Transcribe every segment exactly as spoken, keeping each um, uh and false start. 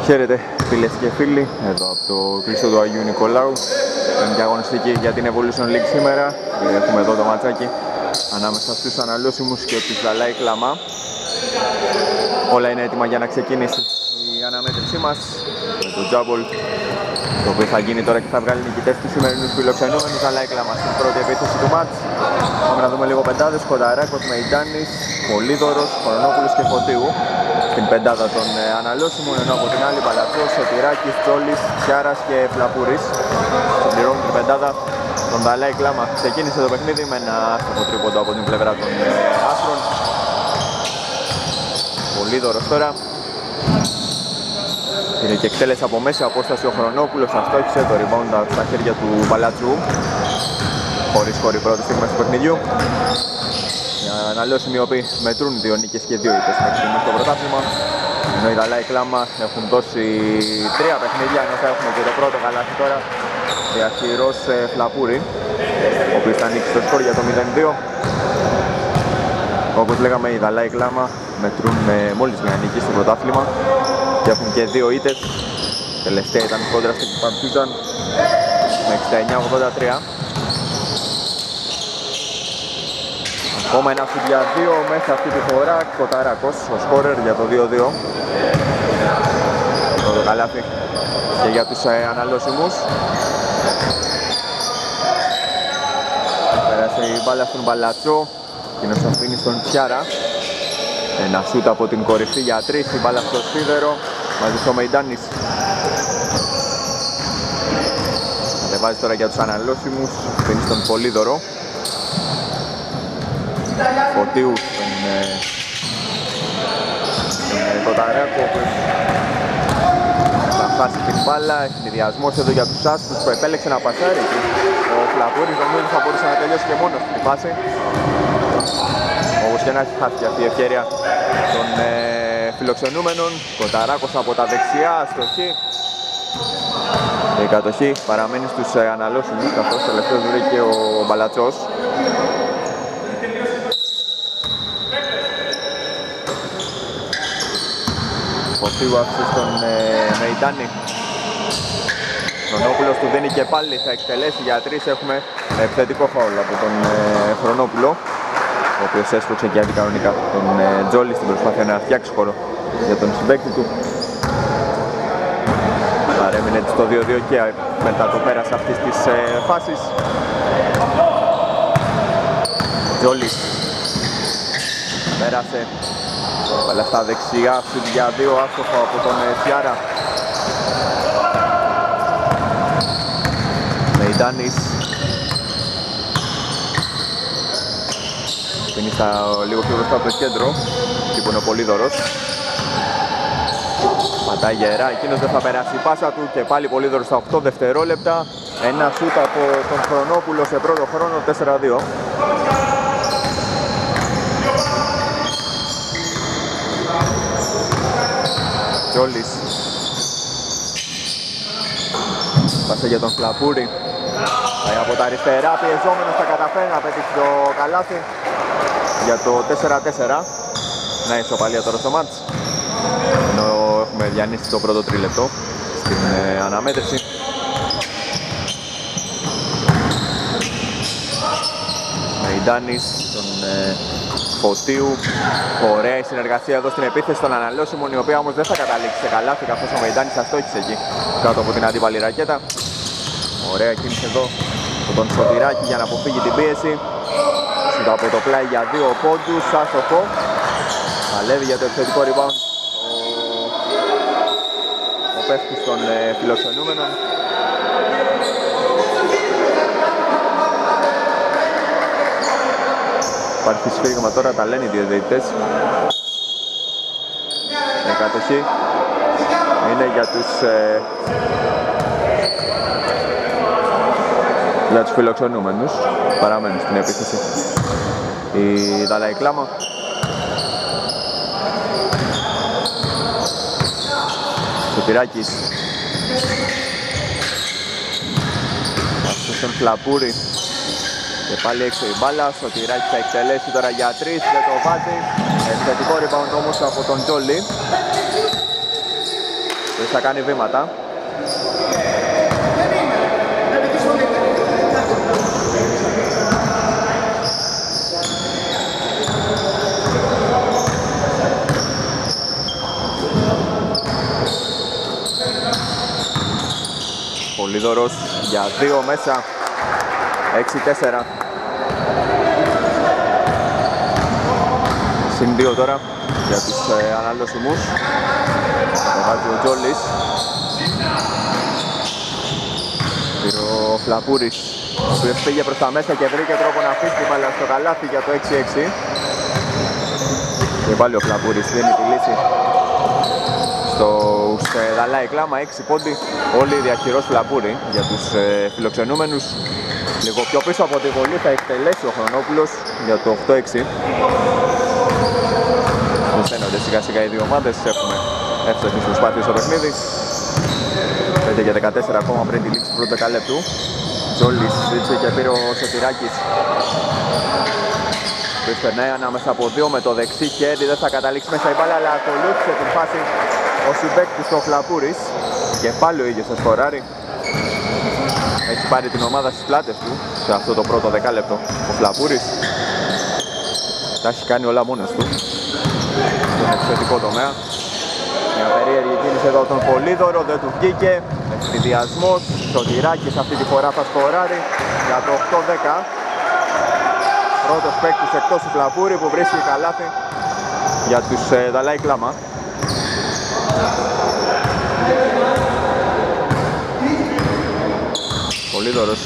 Χαίρετε φίλες και φίλοι, εδώ από το κλειστό του Αγίου Νικολάου. Είναι και αγωνιστική για την Evolution League σήμερα. Έχουμε εδώ το ματσάκι ανάμεσα στους αναλώσιμους και τους Δαλάη Κλαμά. Όλα είναι έτοιμα για να ξεκινήσει η αναμέτρησή μας με το Τζάμπολ, το οποίο θα γίνει τώρα και θα βγάλει νικητές τους σημερινούς φιλοξενούμενους Δαλάη Κλαμά στην πρώτη επίθεση του μάτς. Πάμε να δούμε λίγο πεντάδες: Κονταράκος, Μεϊντάνης, Πολύδωρος, Χρονόπουλος και Φωτίου στην πεντάδα των αναλώσιμων, ενώ από την άλλη Παλατσός, Σωτηράκης, Τσόλης, Τσιάρας και Φλαπούρης συμπληρώνουν την πεντάδα των Δαλάη Κλαμά. Ξεκίνησε το παιχνίδι με ένα άστοχο τρίποντο από την πλευρά των άστρων. Πολύδωρος τώρα είναι και εκτέλεσε από μέση απόσταση ο Χρονόπουλος, αστόχησε το rebound στα χέρια του Παλατσού, χωρίς χώρη πρώτη στιγμή του παιχνιδιού. Οι αναλώσιμοι οι οποίοι μετρούν δύο νίκες και δύο ήττες μέχρι στιγμή στο πρωτάθλημα, ενώ οι Δαλάη Κλαμά έχουν δώσει τρία παιχνίδια, ενώ θα έχουμε και το πρώτο καλάθι τώρα διαχειρός Φλαπούρη, ο οποίος θα ανοίξει το σκορ για το μηδέν δύο. Όπως λέγαμε, οι Δαλάη Κλαμά μετρούν με μόλις μια νίκη στο πρωτάθλημα και έχουν και δύο ήττες. Τελευταία ήταν κόντρα στην Παρτίζαν με εξήντα εννιά ογδόντα τρία. Ακόμα ένα σουτ για δύο μέσα αυτή τη φορά. Κοταράκος, ο σκόρερ για το δύο δύο. Το καλάθι και για τους ε, αναλώσιμους. Πέρασε η μπάλα στον Παλατσό, εκείνος αφήνει στον Τσιάρα. Ένα σούτ από την κορυφή για τρεις, η μπάλα στο σίδερο, μαζί στο Μεϊντάνης. Κατεβάζει τώρα για τους αναλώσιμους, αφήνει στον Πολύδωρο. Φωτίου στον Κονταράκο, που θα χάσει την μπάλα. Ευνηδιασμός εδώ για τους άσπρους που επέλεξε να πασάρει. Ο Φλαπούρης νομίζω θα μπορούσε να τελειώσει και μόνος την φάση. Όπως και να έχει χάσει αυτή η ευκαιρία των ε, φιλοξενούμενων. Κονταράκος από τα δεξιά, αστοχή. Η κατοχή παραμένει στους ε, αναλώσιμους, καθώς τελευταίος βρήκε ο Μπαλατσός. Φωτίου άφησε στον ε, Μεϊντάνη. Χρονόπουλος του δίνει και πάλι, θα εκτελέσει για τρεις. Έχουμε επιθετικό φάουλ από τον ε, Χρονόπουλο, ο οποίος έσπρωξε και αντικανονικά τον ε, Τζόλι στην προσπάθεια να φτιάξει χώρο για τον συμπαίκτη του. Παρέμεινε στο δύο δύο και μετά το πέρασε αυτής της ε, φάσης. Τζόλι πέρασε, αλλά στα δεξιά, σουτ για δύο, άστοχο από τον ε, Τσιάρα. Μεϊντάνης είναι στα λίγο πιο μπροστά από το κέντρο, εκεί που είναι ο Πολύδωρος. Πατάει γερά, εκείνος δεν θα περάσει η πάσα του και πάλι Πολύδωρος στα οκτώ δευτερόλεπτα. Ένα σούτ από τον Χρονόπουλο σε πρώτο χρόνο, τέσσερα δύο. Τζόλης πάσε για τον Φλαπούρη. Πάει από τα αριστερά, πιεζόμενος θα καταφέρει να πετύχει το καλάθι για το τέσσερα τέσσερα. Να ισοπαλία τώρα στο μάτς, ενώ έχουμε διανύσει το πρώτο τρίλεπτο στην ε, αναμέτρηση. Μεϊντάνης, τον ε, Φωτίου. Ωραία η συνεργασία εδώ στην επίθεση των αναλώσιμων, η οποία όμως δεν θα καταλήξει σε καλάθι, καθώς ο Μεϊντάνης αστόχησε εκεί κάτω από την αντίπαλη ρακέτα. Ωραία κίνηση εδώ από τον Σωτηράκη για να αποφύγει την πίεση. Σούτα από το πλάι για δύο πόντους, άστοχο. Παλεύει για το επιθετικό rebound ο, ο παίχτης των ε, φιλοξενούμενων. Υπάρχει σφύριγμα τώρα, τα λένε οι διαιτητές. Η κατοχή είναι για τους ε, για τους φιλοξενούμενους. Παραμένουν στην επίθεση η Δαλάη Κλαμά. Σωτηράκης αυτός τον Φλαπούρη και πάλι έξω η μπάλα. Σωτηράκης θα εκτελέσει τώρα για τρεις, δεν το βάζει. Επιθετικό rebound όμως από τον Τζόλι. θα κάνει βήματα. Πολύδωρος για δύο μέσα, έξι τέσσερα. Συν δύο τώρα για τους ε, αναλώσιμους. Θα βάζει ο Τζόλης. Πήρε ο Φλαπούρης, ο οποίος πήγε προς τα μέσα και βρήκε τρόπο να αφήσει την μπάλα στο καλάθι για το έξι έξι. Και πάλι ο Φλαπούρης δίνει τη λύση στους ε, Δαλάη Κλάμα, έξι πόντι. Όλοι διαχειρός Φλαπούρη για τους ε, φιλοξενούμενους. Λίγο πιο πίσω από τη βολή θα εκτελέσει ο Χρονόπουλος για το οκτώ έξι. Φαίνονται σιγά σιγά οι δύο ομάδες, έχουμε εύστοχες προσπάθειες στο παιχνίδι. πέντε και δεκατέσσερα ακόμα πριν τη λήξη του πρώτου δεκαλέπτου. Τζόλης ζήτησε και πήρε ο Σωτηράκης. Που περνάει ανάμεσα από δύο με το δεξί χέρι, δεν θα καταλήξει μέσα η μπάλα, αλλά ακολούθησε την φάση ο συμπαίκτης του Φλαπούρης. Και πάλι ο ίδιος θα σκοράρει. Έχει πάρει την ομάδα στις πλάτες του σε αυτό το πρώτο δεκάλεπτο ο Φλαπούρης. Τα έχει κάνει όλα μόνος του στον επιθετικό τομέα. Μια περίεργη κίνηση εδώ τον Πολύδωρο, δεν του βγήκε. Ευθυδιασμός, Σωτηράκης αυτή τη φορά θα σκοράρει για το οκτώ δέκα. Πρώτος παίκτης εκτός του Φλαπούρη που βρίσκει καλάθι για τους ε, Δαλάη Κλάμα. Πολύδωρος.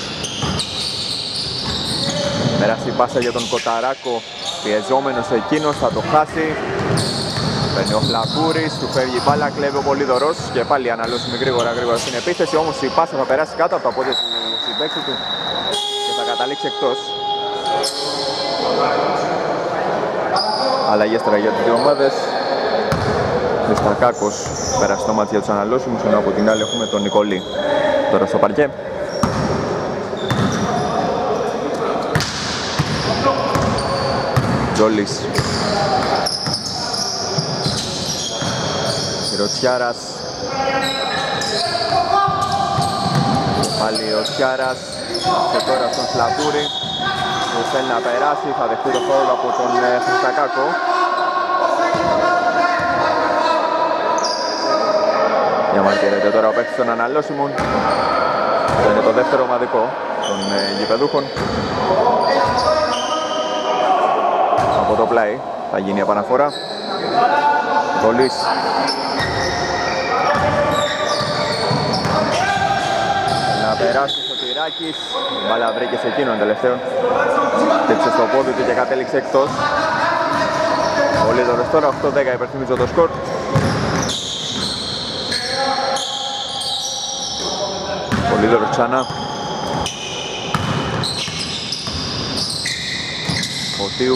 Πέρασε η πάσα για τον Κοταράκο, πιεζόμενος εκείνος, θα το χάσει. Παίρνει ο Φλαπούρης, του φεύγει η μπάλα, κλέβει ο Πολύδωρος και πάλι αναλώσιμη γρήγορα γρήγορα στην επίθεση, όμως η πάσα θα περάσει κάτω από τα πόδια του συμπαίκτη του και θα καταλήξει εκτός. Αλλαγές τώρα για τις δύο ομάδες. Χριστακάκος πέρασε το μάτι για τους αναλώσιμους, ενώ από την άλλη έχουμε τον Νικολή τώρα στο παρκέ. Τζόλης. Ροτσιάρας. Πάλι ο Τσιάρας. Και τώρα στον Φλαπούρη που θέλει να περάσει, θα δεχτεί το φάουλ από τον Χριστακάκο. Διαμαρτύρεται τώρα ο παίκτης των αναλώσιμων. Αυτό είναι το δεύτερο ομαδικό των γηπεδούχων. Από το πλάι θα γίνει η επαναφορά. Κολλής. Να περάσει ο Σωτηράκης. Η μπάλα βρήκε σε εκείνον τελευταίο. Τέψε στο πόδι του και κατέληξε εκτός. Πολύδωρος τώρα, οκτώ δέκα υπερθυμίζω το σκορ. Πολύδωρος ξανά. Φωτίου.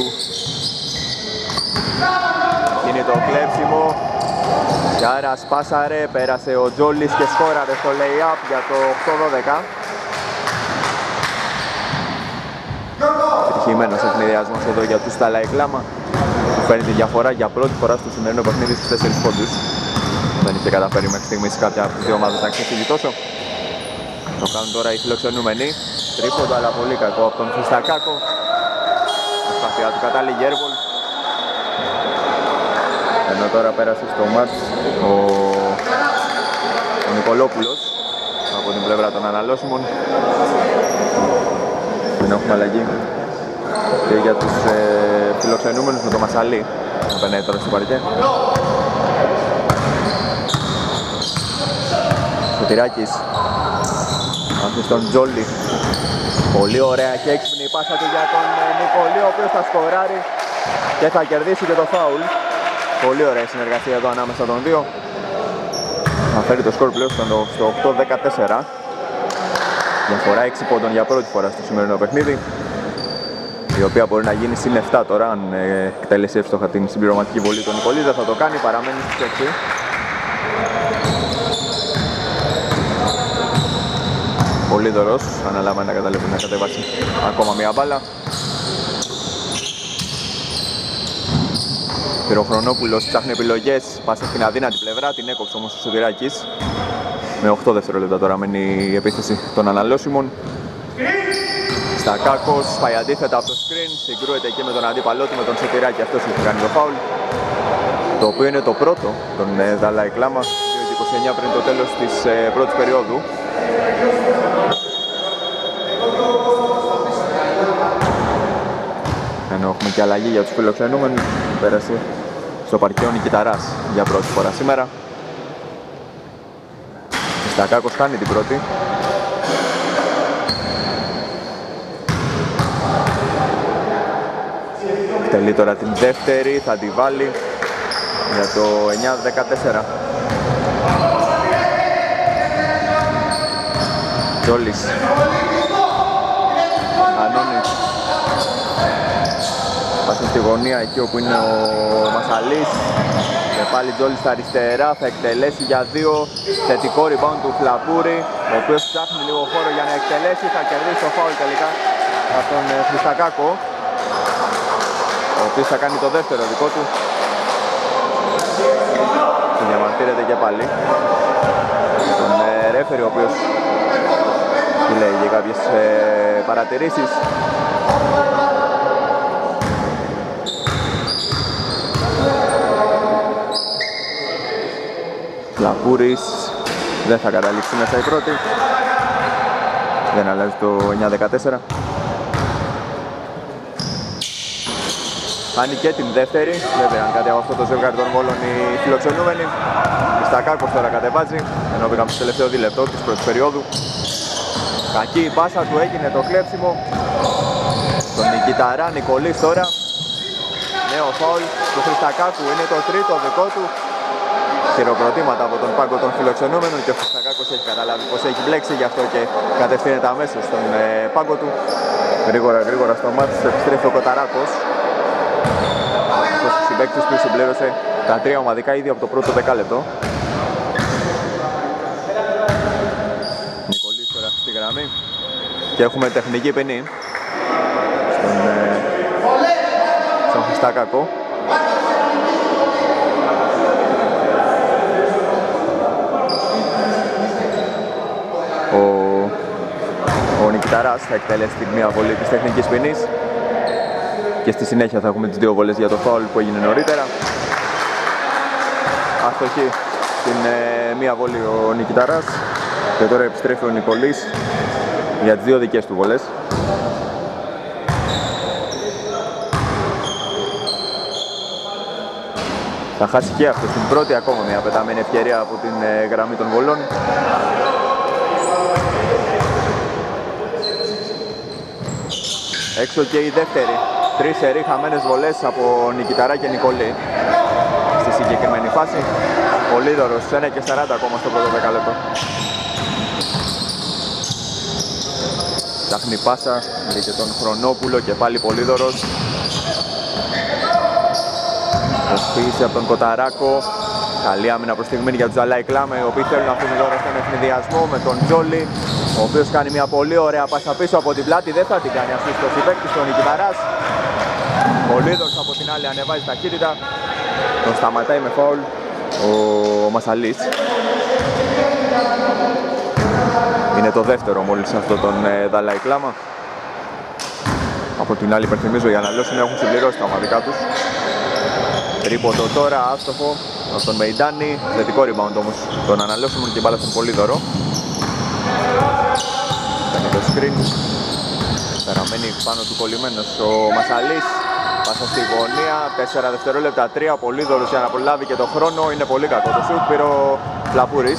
Είναι το κλέψιμο. Γιάρας πάσαρε, πέρασε ο Τζόλης και σκόραρε στο lay-up για το οκτώ δώδεκα. Επιτυχημένος ευνηδιασμός εδώ για τους Δαλάη Κλάμα, που φέρνει τη διαφορά για πρώτη φορά στο σημερινό παιχνίδι στους τέσσερις πόντους. Δεν είχε καταφέρει μέχρι στιγμής κάποια από τις δύο ομάδες να ξεφύγει τόσο. Το κάνουν τώρα οι φιλοξενούμενοι. Τρίποντο αλλά πολύ κακό από τον Χριστακάκο. Προσπαθειά του κατάλληλη airball. Ενώ τώρα πέρασε στο μάτς ο, ο Νικολόπουλος από την πλευρά των αναλώσιμων. Δεν έχουμε αλλαγή και για τους ε, φιλοξενούμενους με το Μασαλή να περνάει τώρα στο παρκέ. Σωτηράκης αφήνει στον Τζόλι. Πολύ ωραία και έξυπνη η πάσα του για τον Νικολή, ο οποίος θα σκοράρει και θα κερδίσει και το φάουλ. Πολύ ωραία η συνεργασία εδώ ανάμεσα των δύο. Θα φέρει το σκορ πλέον στο οκτώ δεκατέσσερα. Διαφορά έξι πόντων για πρώτη φορά στο σημερινό παιχνίδι, η οποία μπορεί να γίνει συν επτά τώρα αν ε, εκτέλεσει εύστοχα την συμπληρωματική βολή του Νικολή. Δεν θα το κάνει, παραμένει στους έξι. Πολύδωρος αναλάμβανε να καταλάβει να κατεβάσει ακόμα μια μπάλα. Χιροχρονόπουλος ψάχνει επιλογές, πάσα στην αδύνατη πλευρά, την έκοψε όμως ο Σωτηράκης. Με οκτώ δευτερόλεπτα τώρα μένει η επίθεση των αναλώσιμων. Στακάκος πάει αντίθετα από το screen, συγκρούεται εκεί με τον αντίπαλό του, με τον Σωτηράκη, αυτός έχει κάνει το φάουλ. Το οποίο είναι το πρώτο των Dalai Lama, είκοσι εννιά πριν το τέλος της ε, πρώτης περίοδου. Ενώ έχουμε και αλλαγή για τους φιλοξενούμενους, πέρασε στο παρκείο Νικηταράς για πρώτη φορά σήμερα. Στακάκος χάνει την πρώτη. Τελεί τώρα την δεύτερη, θα τη βάλει για το εννιά δεκατέσσερα. Τζόλης. Ανώνης. Πάσε στη γωνία εκεί όπου είναι ο Μασαλής. Και πάλι Τζόλης στα αριστερά, θα εκτελέσει για δύο. Θετικό rebound του Φλαπούρη, ο οποίος ψάχνει λίγο χώρο για να εκτελέσει. Θα κερδίσει το φάουλ τελικά από τον Χριστακάκο, ο οποίος θα κάνει το δεύτερο δικό του. Και διαμαρτύρεται και πάλι τον ρέφερη, ο οποίος του λέει για κάποιες ε, παρατηρήσεις. Φλαπούρης δεν θα καταλήξει μέσα η πρώτη. Δεν αλλάζει το εννιά δεκατέσσερα. Χάνει και την δεύτερη. Βέβαια αν κάτι από αυτό το ζευγάρι των Βόλων οι φιλοξενούμενοι. Στακάκος τώρα κατεβάζει, ενώ πήγαμε στο τελευταίο δίλεπτο της πρώτης περίοδου. Κακή η πάσα του, έγινε το κλέψιμο. Τον Νικηταρά, Νικολής τώρα. Νέο φάουλ του Χριστακάκου, είναι το τρίτο δικό του. Χειροκροτήματα από τον πάγκο των φιλοξενούμενων και ο Χριστακάκος έχει καταλάβει πως έχει μπλέξει, γι' αυτό και κατευθύνεται αμέσως στον ε, πάγκο του. Γρήγορα γρήγορα στο μάτς επιστρέφει ο Κοταράκος. Αυτός ο συμπαίκτης που συμπλήρωσε τα τρία ομαδικά ήδη από το πρώτο δεκάλεπτο. Νικολής τώρα στη γραμμή και έχουμε τεχνική ποινή στον, ε, στον Χριστακάκο. Ο, ο Νικηταράς θα εκτελέσει την μία βολή της τεχνικής ποινής και στη συνέχεια θα έχουμε τις δύο βολές για το φάουλ που έγινε νωρίτερα. Αστοχή την ε, μία βολή ο Νικηταράς και τώρα επιστρέφει ο Νικολής για τις δύο δικές του βολές. Θα χάσει και αυτό στην πρώτη, ακόμα μια πεταμένη ευκαιρία από την ε, γραμμή των βολών. Έξω και η δεύτερη. Τρεις σερί χαμένες βολές από Νικηταρά και Νικολή στη συγκεκριμένη φάση. Πολύδωρος, ένα και σαράντα ακόμα στο πρώτο δεκάλεπτο. Ψάχνει πάσα, βρήκε τον Χρονόπουλο και πάλι Πολύδωρος. Προσποίηση από τον Κοταράκο. Καλή άμυνα προς στιγμή για τους Dalai Lama, οι οποίοι θέλουν να αφήνουν τώρα στον ευνηδιασμό με τον Τζόλι, ο οποίος κάνει μια πολύ ωραία πάσα πίσω από την πλάτη, δεν θα την κάνει αυτή στο συμπαίκτης, τον Νικηταράς. Ο Λίδος από την άλλη ανεβάζει ταχύτητα, τον σταματάει με φάουλ ο Μασαλής. Είναι το δεύτερο μόλις αυτό τον Dalai Lama. Από την άλλη υπενθυμίζω, οι αναλώσεις έχουν συμπληρώσει τα ομαδικά τους. Τρίποντο τώρα, άστοχο από τον Μεϊντάνη, θετικό rebound όμως τον αναλώσιμον και μπάλα στον Πολύδωρο. Κάνει το screen, παραμένει πάνω του κολλημένος ο Μασαλής. Πάσα στη γωνία, τέσσερα δευτερόλεπτα, τρία, Πολύδωρος για να προλάβει και το χρόνο, είναι πολύ κακό το σουτ, πήρε ο Φλαπούρης.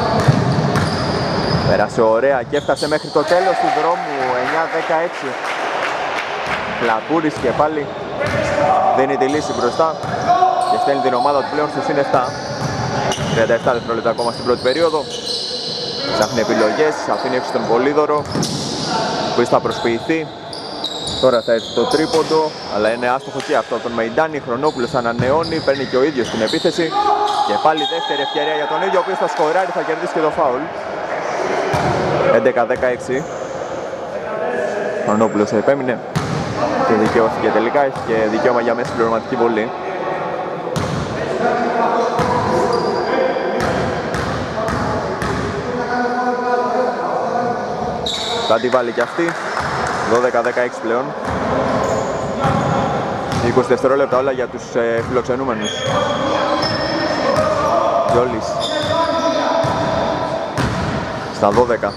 Πέρασε ωραία και έφτασε μέχρι το τέλος του δρόμου, εννιά δεκαέξι. Φλαπούρης και πάλι δίνει τη λύση μπροστά και στέλνει την ομάδα του πλέον στο συν επτά. τριάντα επτά δευτερόλεπτα ακόμα στην πρώτη περίοδο. Ψάχνει επιλογές, αφήνει έξω τον Πολύδωρο που θα προσποιηθεί. Τώρα θα έρθει το τρίποντο, αλλά είναι άστοχο και αυτό από τον Μεϊντάνη. Χρονόπουλος ανανεώνει, παίρνει και ο ίδιος την επίθεση. Και πάλι δεύτερη ευκαιρία για τον ίδιο, ο οποίος θα σκοράρει, θα κερδίσει και το φάουλ. έντεκα δεκαέξι. Χρονόπουλος επέμεινε και δικαιώθηκε τελικά, έχει και δικαίωμα για μέση πληρωματική βολή. Θα τη βάλει και αυτή. δώδεκα δεκαέξι πλέον. είκοσι δευτερόλεπτα όλα για τους ε, φιλοξενούμενους. Τζόλης στα δώδεκα.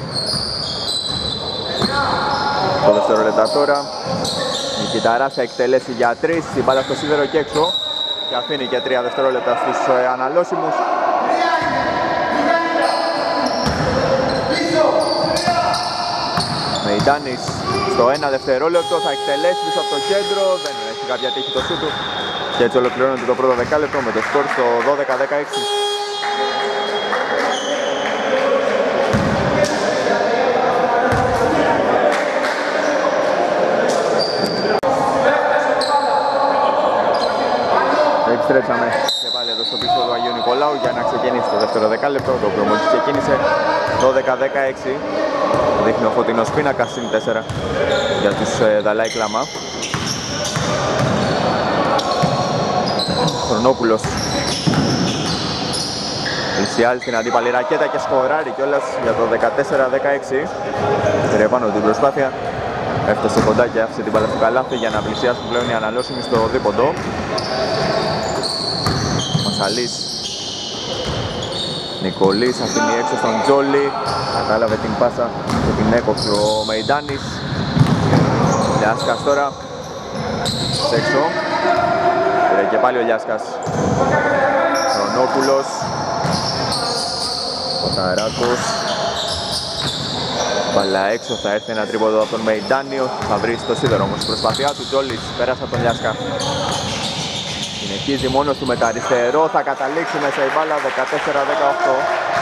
Το δευτερόλεπτα τώρα. Νικηταράς θα εκτελέσει για τρεις. Η μπάλα στο σίδερο και έξω. Και αφήνει και τρία δευτερόλεπτα στους ε, αναλώσιμους. Μεϊντάνης στο ένα δευτερόλεπτο θα εκτελέσει πίσω από το κέντρο. Δεν έχει κάποια τύχη το σούτ του. Και έτσι ολοκληρώνεται το πρώτο δεκάλεπτο με το σκορ στο δώδεκα δεκαέξι. Επιστρέψαμε και πάλι εδώ στο πίσω του Αγίου Νικολάου για να ξεκινήσει το δεύτερο δεκάλεπτο, το οποίο μόλις ξεκίνησε. Δώδεκα δεκαέξι. Δείχνει ο φωτεινός πίνακας, συν τέσσερα για τους ε, Δαλάη Κλαμά. Χρονόπουλος πλησιάζει στην αντίπαλη ρακέτα και σκοράρει κιόλας για το δεκατέσσερα δεκαέξι. Πήρε πάνω την προσπάθεια, έφτασε κοντά και άφησε την μπάλα στο καλάθι για να πλησιάσουν πλέον οι αναλώσιμοι στο δίποντο. Μασαλής, Νικολής αφήνει έξω στον Τζόλι, κατάλαβε την πάσα και την έκοψε ο Μεϊντάνης. Λιάσκας τώρα, έξω, πήρε και πάλι ο Λιάσκας. Χρονόπουλος, ο Ταράκος, μπαλά έξω, θα έρθει ένα τρίποντο από τον Μεϊντάνιο, θα βρει στο σίδερο όμως η προσπάθειά του. Τζόλις πέρασε από τον Λιάσκα. Συνεχίζει μόνος του με τα αριστερό, θα καταλήξει μέσα η μπάλα. Δεκατέσσερα δεκαοκτώ.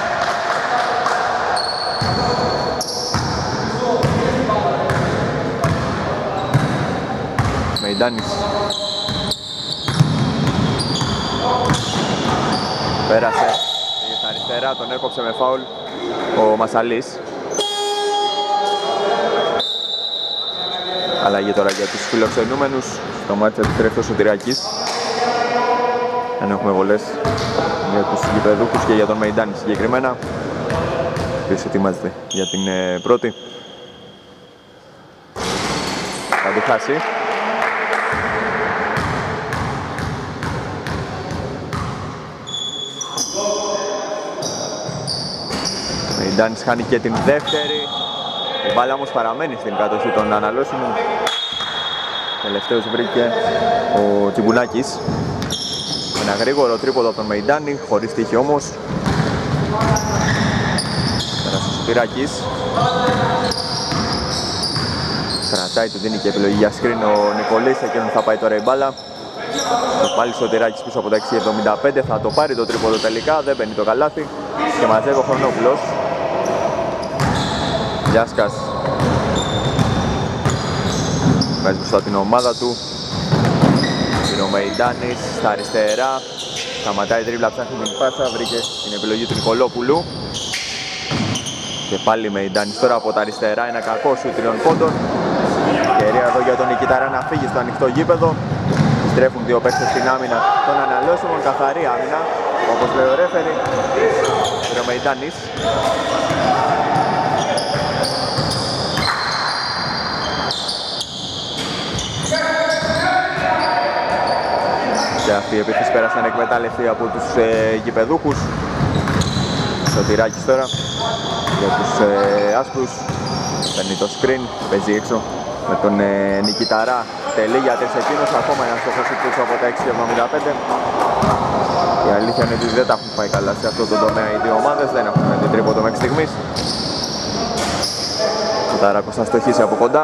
Μεϊντάνης πέρασε στα αριστερά, τον έκοψε με φάουλ ο Μασαλής. Αλλαγή τώρα για τους φιλοξενούμενους. Στο μάτι επιστρέφει ο Σωτηράκης. Αν έχουμε βολές για τους γηπεδούχους και για τον Μεϊντάνη συγκεκριμένα. Ποιος ετοιμάζεται για την ε, πρώτη. Θα τη χάσει. Μεϊντάνης χάνει και την δεύτερη. Η μπάλα όμως παραμένει στην κατοχή των αναλώσιμων. Τελευταίος βρήκε ο Τσιμπουλάκης. Ένα γρήγορο τρίποδο από τον Μεϊντάνη, χωρίς τύχη όμως. Πέρασε ο Σωτηράκης. Κρατάει, του δίνει και επιλογή για σκριν ο Νικολής, εκείνον θα πάει τώρα η μπάλα. Το πάλι Σωτηράκης πίσω από τα έξι εβδομήντα πέντε, θα το πάρει το τρίποδο τελικά, δεν μπαίνει το καλάθι. Και μαζεύει ο Χρονόπουλος. Λιάσκας βγάζει μπροστά την ομάδα του. Είναι ο Μεϊντάνης στα αριστερά. Σταματάει τρίβλα, ψάχνει την πάσα, βρήκε την επιλογή του Νικολόπουλου. Και πάλι Μεϊντάνης τώρα από τα αριστερά, ένα κακό σου τριών πόντων. Ευκαιρία εδώ για τον Νικηταρά να φύγει στο ανοιχτό γήπεδο. Στρέφουν δύο παίκτες στην άμυνα των αναλώσιμων, καθαρή άμυνα, όπως λέει ο ρέφερι. Είναι ο Μεϊντάνης. Και αυτή η επίθεση πέρασε ανεκμετάλλευτη από τους ε, γηπεδούχους. Σωτηράκης τώρα για τους ε, άσπρους. Παίρνει το screen, παίζει έξω με τον ε, Νικηταρά. Τελεί για τρεις εκείνος, ακόμα ένα στόχος πίσω από τα έξι εβδομήντα πέντε. Η αλήθεια είναι ότι δεν τα έχουν πάει καλά σε αυτό το τομέα οι δύο ομάδες, δεν έχουν δει τρίποντο μέχρι στιγμής. Ο Ταράκος θα στοχίσει από κοντά.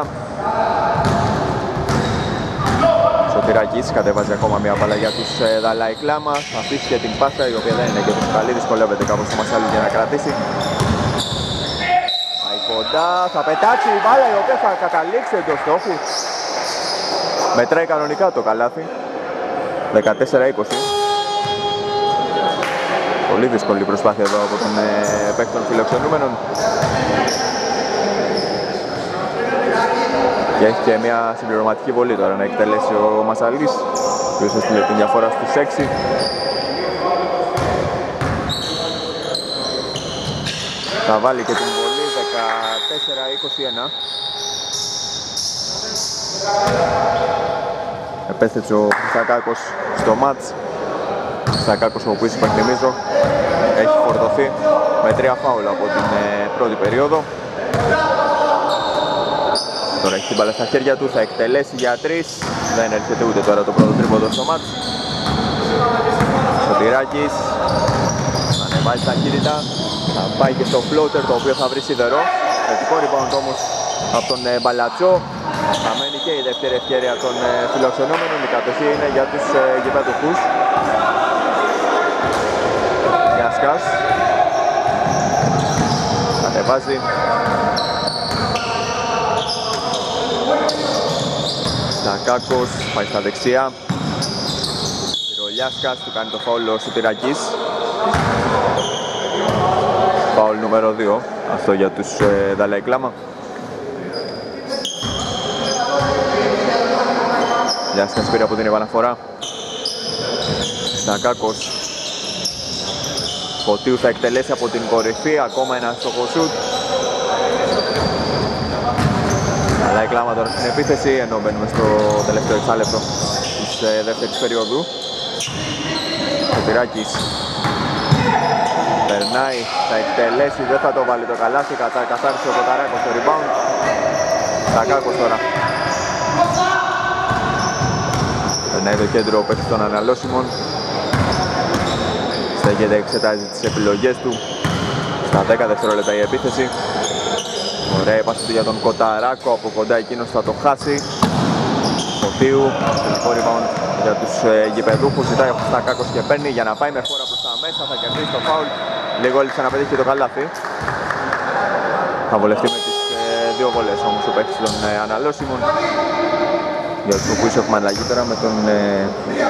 Σωτηράκης κατεβάζει ακόμα μια μπάλα για τους ε, Δαλάη Κλάμα. Θα αφήσει και την πάσα, η οποία δεν είναι και τόσο καλή, δυσκολεύεται κάπως το Μασάλι για να κρατήσει. Πάει κοντά, θα πετάξει η μπάλα η οποία θα καταλήξει εντός στόχου. Μετράει κανονικά το καλάθι. δεκατέσσερα είκοσι. Πολύ δύσκολη προσπάθεια εδώ από τον ε, παίκτη των φιλοξενούμενων. Και έχει και μια συμπληρωματική βολή τώρα να εκτελέσει ο Μασαλής, ο οποίος έστειλε την διαφορά στους έξι. Θα βάλει και την βολή, δεκατέσσερα δεκατέσσερα είκοσι ένα. Επέστρεψε ο Χριστακάκος στο μάτς. Ο Χριστακάκος, ο οποίος υπενθυμίζω έχει φορτωθεί με τρία φάουλ από την ε, πρώτη περίοδο. Τώρα έχει την μπάλα στα χέρια του, θα εκτελέσει για τρεις. Δεν έρχεται ούτε τώρα το πρώτο τρίποντο στο μάτς. Σωτηράκης ανεβάζει ταχύτητα, θα πάει και στο floater, το οποίο θα βρει σίδερο. Θετικό rebound όμως από τον ε, Μπαλατσό. Θα μένει και η δεύτερη ευκαιρία των ε, φιλοξενούμενων. Η κατοχή είναι για τους ε, γηπέδουχους. Γιάσκας ανεβάζει. Στακάκος πάει στα δεξιά. Ο Γιάσκας του κάνει το φάουλ ο Σωτηράκης. Φάουλ νούμερο δύο, αυτό για τους ε, Δαλάη Κλάμα. Γιάσκας πήρε από την επαναφορά. Στακάκος. Φωτίου θα εκτελέσει από την κορυφή, ακόμα ένα στόχο σουτ. Δαλάη Κλάμα τώρα στην επίθεση, ενώ μπαίνουμε στο τελευταίο εξάλεπτο της ε, δεύτερης περίοδου. Σωτηράκης περνάει, θα εκτελέσει, δεν θα το βάλει το καλάθι, κατά καθάρισε ο Κοταράκος στο rebound. Στακάκος τώρα. Περνάει το κέντρο ο παίκτης των αναλώσιμων. Στέκεται, εξετάζει τις επιλογές του. Στα δέκα δευτερόλεπτα η επίθεση. Ωραία η πάση του για τον Κοταράκο, από κοντά εκείνος θα το χάσει. Φωτίου, τελικό rebound για τους ε, γηπεδούχους. Ζητάει ο Στακάκος και παίρνει για να πάει με φόρα προς τα μέσα, θα κερδίσει το φάουλ. Λίγο έλειψε να πετύχει το καλάθι. Θα βολευτεί με τις ε, δύο βολές όμως ο παίκτης των ε, αναλώσιμων. Για τους οποίους έχουμε αλλαγή τώρα με τον ε,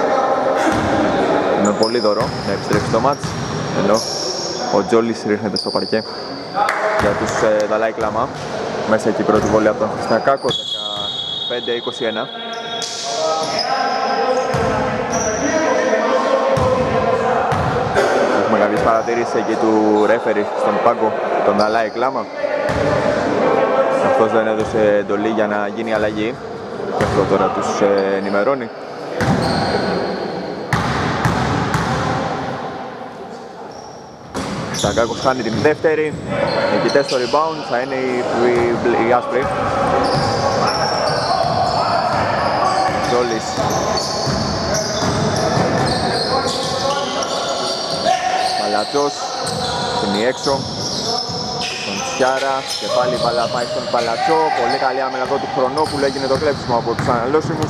με Πολύδωρο να επιστρέψει στο μάτς, ενώ ο Τζόλης ρίχνεται στο παρκέ για τους ε, Δαλάη Κλάμα. Μέσα εκεί η πρώτη βολή από τον Χριστακάκο, δεκαπέντε είκοσι ένα. Έχουμε κάποιες παρατηρήσεις εκεί του ρέφερι στον πάγκο των Δαλάη Κλάμα. Αυτός δεν έδωσε εντολή για να γίνει αλλαγή και αυτό τώρα τους ε, ενημερώνει. Στακάκος χάνει την δεύτερη. Νικητές στο rebound θα είναι οι, οι, οι άσπροι. Ζόλης. Παλατσός. Στην έξω. Τον Τσιάρα. Και πάλι μπαλά πάει στον Παλατσό. Πολύ καλή άμυνα εδώ του Χρονόπουλου. Έγινε το κλέψιμο από τους αναλώσιμους.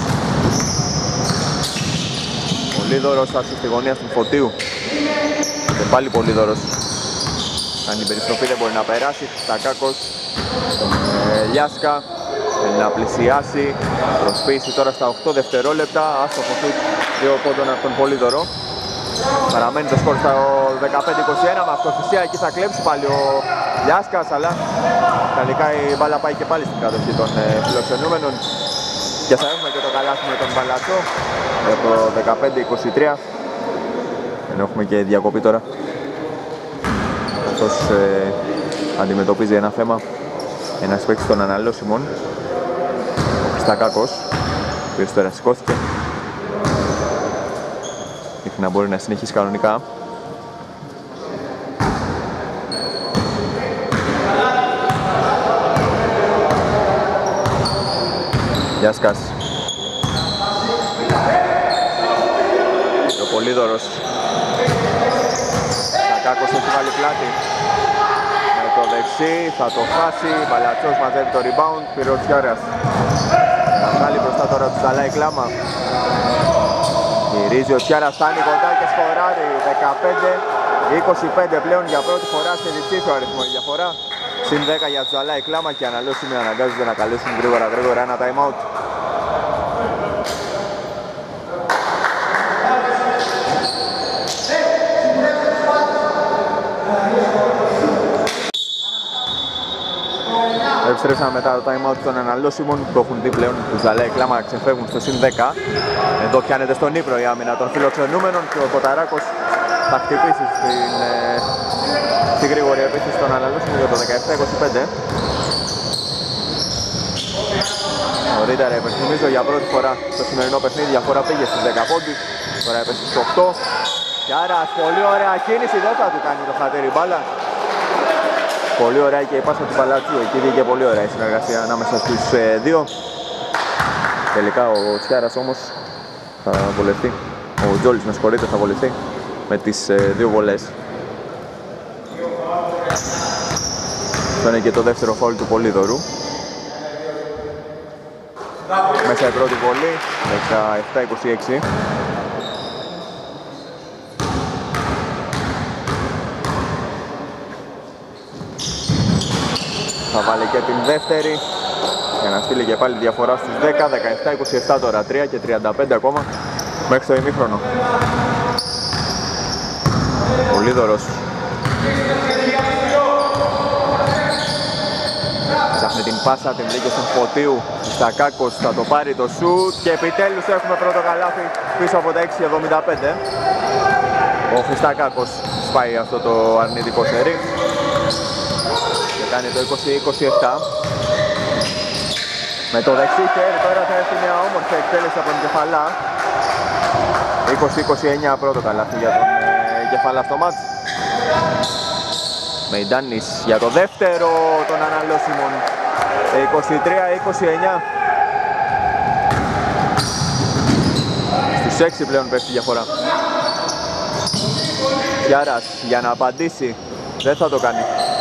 Πολύδωρος θα έρθει στη γωνία στην Φωτίου. Και πάλι Πολύδωρος. Αν η περιστροφή δεν μπορεί να περάσει, Στακάκος στον ε, Λιάσκα θέλει να πλησιάσει, προσποίηση τώρα στα οκτώ δευτερόλεπτα, άστοχο σουτ δύο πόντων από τον Πολύδωρο. Παραμένει το σκορ στα δεκαπέντε είκοσι ένα, με αυτοθυσία εκεί θα κλέψει πάλι ο Λιάσκας, αλλά τελικά η μπάλα πάει και πάλι στην κατοχή των ε, φιλοξενούμενων και θα έχουμε και το καλάθι με τον Παλατσό για το δεκαπέντε είκοσι τρία, ενώ έχουμε και διακοπή τώρα. Αυτός ε, αντιμετωπίζει ένα θέμα, ένας παίκτης των αναλώσιμων, ο Χριστακάκος, ο οποίος τώρα σηκώθηκε. Δείχνει να μπορεί να συνεχίσει κανονικά. Γιάσκας. Ο Πολύδωρος. Στακάκος έχει βάλει πλάτη. Με το δεξί θα το χάσει. Παλατσός μαζεύει το rebound. Πυροτσιάρας. Θα βγάλει μπροστά τώρα του Δαλάη Κλάμα. Γυρίζει ο Τσιάρας, φτάνει κοντά και σκοράρει. Δεκαπέντε είκοσι πέντε πλέον για πρώτη φορά σε διψήφιο αριθμό η διαφορά. Συν δέκα για τους Δαλάη Κλάμα και αναλώσιμοι αναγκάζονται να καλέσουν γρήγορα γρήγορα ένα time out. Επιστρέψαμε μετά το time out των αναλώσιμων που έχουν δει πλέον τους Δαλάη Κλάμα να ξεφεύγουν στο συν δέκα. Εδώ πιάνεται στον ύπνο η άμυνα των φιλοξενούμενων και ο Κοταράκος θα χτυπήσει στην, ε, στη γρήγορη επίθεση των αναλώσιμων για το δεκαεπτά είκοσι πέντε. Νωρίτερα υπενθυμίζω για πρώτη φορά στο σημερινό παιχνίδι διαφορά πήγε στους δέκα πόντους. Τώρα έπεσε στους οκτώ. Κιάρας, πολύ ωραία κίνηση, δεν θα του κάνει το χατήρι μπάλα. Πολύ ωραία και η πάσα του Παλατσού, εκεί βγήκε πολύ ωραία η συνεργασία ανάμεσα στους ε, δύο. Τελικά ο Τσιάρας όμως θα βολευτεί, ο Τζόλης με συγχωρείτε θα βολευτεί με τις ε, δύο βολές. Αυτό είναι και το δεύτερο φάουλ του Πολύδωρου. Μέσα η πρώτη βολή, δεκαεπτά είκοσι έξι. Θα βάλει και την δεύτερη για να στείλει και πάλι διαφορά στους δέκα, δεκαεπτά είκοσι επτά τώρα, τρία και τριάντα πέντε ακόμα μέχρι το ημίχρονο. Πολύδωρος ψάχνει την πάσα, την βρήκε στον Φωτίου. Χριστακάκος θα το πάρει το σουτ και επιτέλους έχουμε πρώτο καλάθι πίσω από τα έξι εβδομήντα πέντε. Ο Χριστακάκος σπάει αυτό το αρνητικό σερί και κάνει το είκοσι είκοσι επτά. Με το δεξί χέρι τώρα θα έρθει μια όμορφη εκτέλεση από τον Κεφαλά. είκοσι είκοσι εννιά πρώτο καλάθι για τον ε, Κεφαλά στο μάτς. Μεϊντάνης για το δεύτερο των αναλώσιμων. είκοσι τρία είκοσι εννιά. Στους έξι πλέον πέφτει η διαφορά. Γιάρας για να απαντήσει. Δεν θα το κάνει.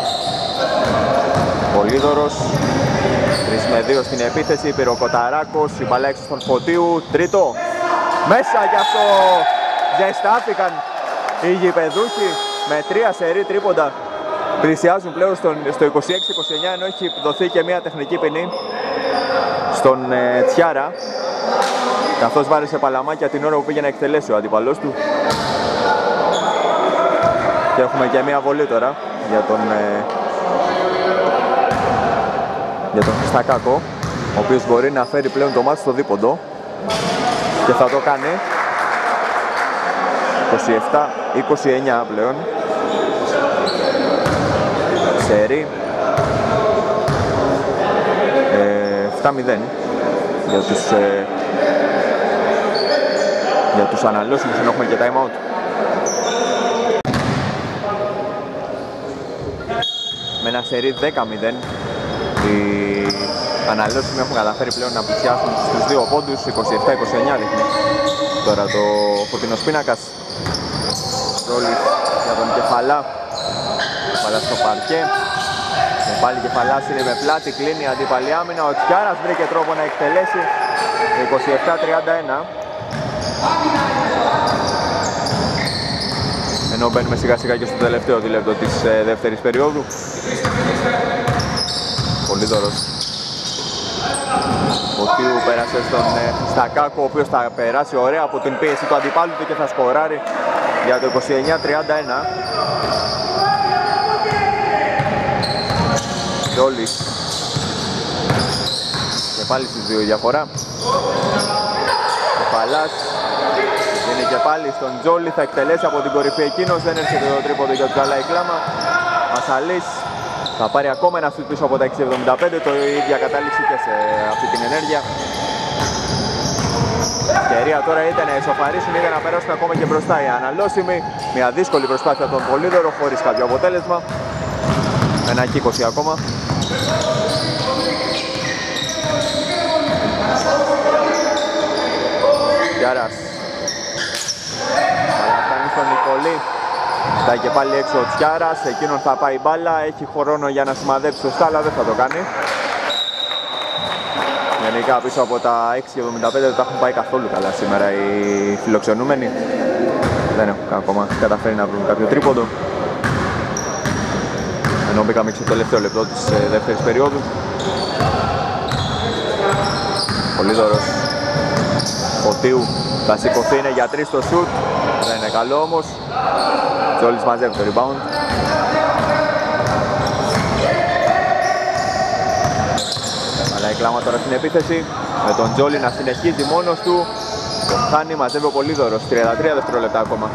Πολύδωρος. τρία με δύο στην επίθεση. Πυροκοταράκος. Η μπαλά έξω στον Φωτίου. Τρίτο. Μέσα γι' αυτό ζεστάθηκαν οι γηπεδούχοι με τρία σερί τρίποντα. Πλησιάζουν πλέον στον, στο είκοσι έξι είκοσι εννιά, ενώ έχει δοθεί και μια τεχνική ποινή στον ε, Τσιάρα, καθώς βάρεσε παλαμάκια την ώρα που πήγε να εκτελέσει ο αντίπαλός του. Και έχουμε και μια βολή τώρα για τον, ε, για τον Χριστακάκο, ο οποίος μπορεί να φέρει πλέον το μάτι στο δίποντο και θα το κάνει. είκοσι επτά είκοσι εννιά πλέον. Σερί ε, επτά μηδέν για τους, ε, για τους αναλώσιμους, ενώ έχουμε και time out. Με ένα σερί δέκα μηδέν οι αναλώσιμοι έχουν καταφέρει πλέον να πλησιάσουν στους δύο πόντους. Είκοσι επτά είκοσι εννιά δείχνει τώρα το φωτεινός πίνακας. Ρόλις για τον Κεφαλά. Κεφαλά στο παρκέ. Και πάλι Κεφαλάς είναι με πλάτη, κλείνει αντίπαλη άμυνα. Ο Τσιάρας βρήκε τρόπο να εκτελέσει. είκοσι επτά τριάντα ένα. Ενώ μπαίνουμε σιγά σιγά και στο τελευταίο δίλεπτο της ε, δεύτερης περίοδου. Πολύδωρος. Φωτίου πέρασε στον ε, Χριστακάκο, ο οποίος θα περάσει ωραία από την πίεση του αντιπάλου του και θα σκοράρει για το είκοσι εννιά τριάντα ένα. Τζόλης. Και πάλι στις δύο διαφορά. Κεφαλάς. Είναι και πάλι στον Τζόλη, θα εκτελέσει από την κορυφή εκείνος. Δεν έρχεται το τρίποντο για τον Καλάη Κλάμα. Ασαλής θα πάρει ακόμα ένα σουτ πίσω από τα έξι εβδομήντα πέντε. Το ίδια κατάληξη και σε αυτή την ενέργεια. Ευκαιρία τώρα είτε να ισοφαρίσουν είτε να περάσουν ακόμα και μπροστά οι αναλώσιμοι. Μια δύσκολη προσπάθεια των Πολύδωρο χωρίς κάποιο αποτέλεσμα. Ένα και είκοσι ακόμα. Γιάρας. Φτάνει στον Νικολή. Φτάει και πάλι έξω ο Τσιάρας. Εκείνον θα πάει μπάλα. Έχει χρόνο για να σημαδέψει σωστά, αλλά δεν θα το κάνει. Γενικά πίσω από τα έξι εβδομήντα πέντε δεν τα έχουν πάει καθόλου καλά σήμερα οι φιλοξενούμενοι. Δεν έχουν ακόμα καταφέρει να βρουν κάποιο τρίποντο. Ενώ μπήκαμε και στο τελευταίο λεπτό της ε, δεύτερης περίοδου. Πολύδωρος. Φωτίου θα σηκωθεί, είναι για τρεις το σουτ. Δεν είναι καλό όμως. Τζόλης μαζεύει το rebound. Αλλά η Κλάμα τώρα στην επίθεση. Με τον Τζόλη να συνεχίζει μόνος του. Το χάνει, μαζεύει ο Πολύδωρος. τριάντα τρία δευτερόλεπτα ακόμα.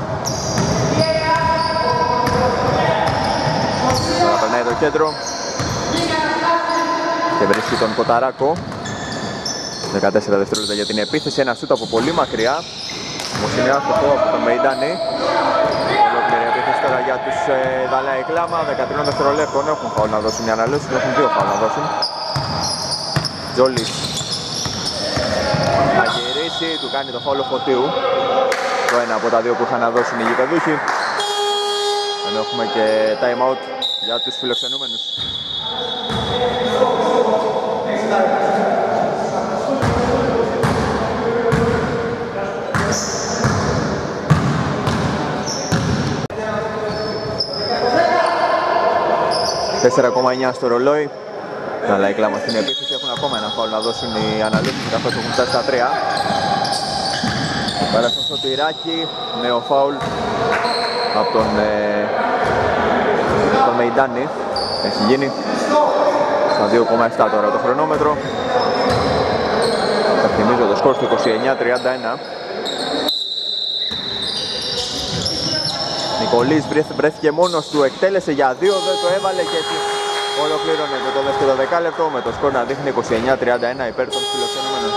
Τώρα περνάει το κέντρο και βρίσκει τον Κοταράκο. δεκατέσσερα δευτερόλεπτα για την επίθεση, ένα σούτ από πολύ μακριά. Όμως είναι άστοχο από τον Μεϊντάνη. Ολόκληρη επίθεση τώρα για τους ε, Δαλάη Κλάμα. δεκατρία δευτερολέπτων έχουν φάουλ να δώσουν οι αναλύσεις, έχουν δύο φάουλ να δώσουν. Τζόλις θα γυρίσει, του κάνει το φάουλ Φωτίου. Το ένα από τα δύο που είχαν να δώσουν οι γηπεδούχοι. Ενώ έχουμε και time out για τους φιλοξενούμενους. τέσσερα κόμμα εννιά στο ρολόι. Τα Λάι Κλάμα στην επίθεση έχουν ακόμα ένα φάουλ να δώσουν οι αναλύσεις καθώς έχουν φτάσει στα τρία. Πέρασαν στο τυράκι, νέο φάουλ από τον, ε, τον Μεϊντάνη. Έχει γίνει στα δύο κόμμα επτά τώρα το χρονόμετρο. Θα θυμίζω το σκορ στο είκοσι εννιά τριάντα ένα. Νικολής βρέθηκε μόνος του, εκτέλεσε για δύο, δεν το έβαλε και ολοκληρώνεται το δεύτερο δεκάλεπτο με το σκορ να δείχνει είκοσι εννιά τριάντα ένα υπέρ των φιλοξενούμενων.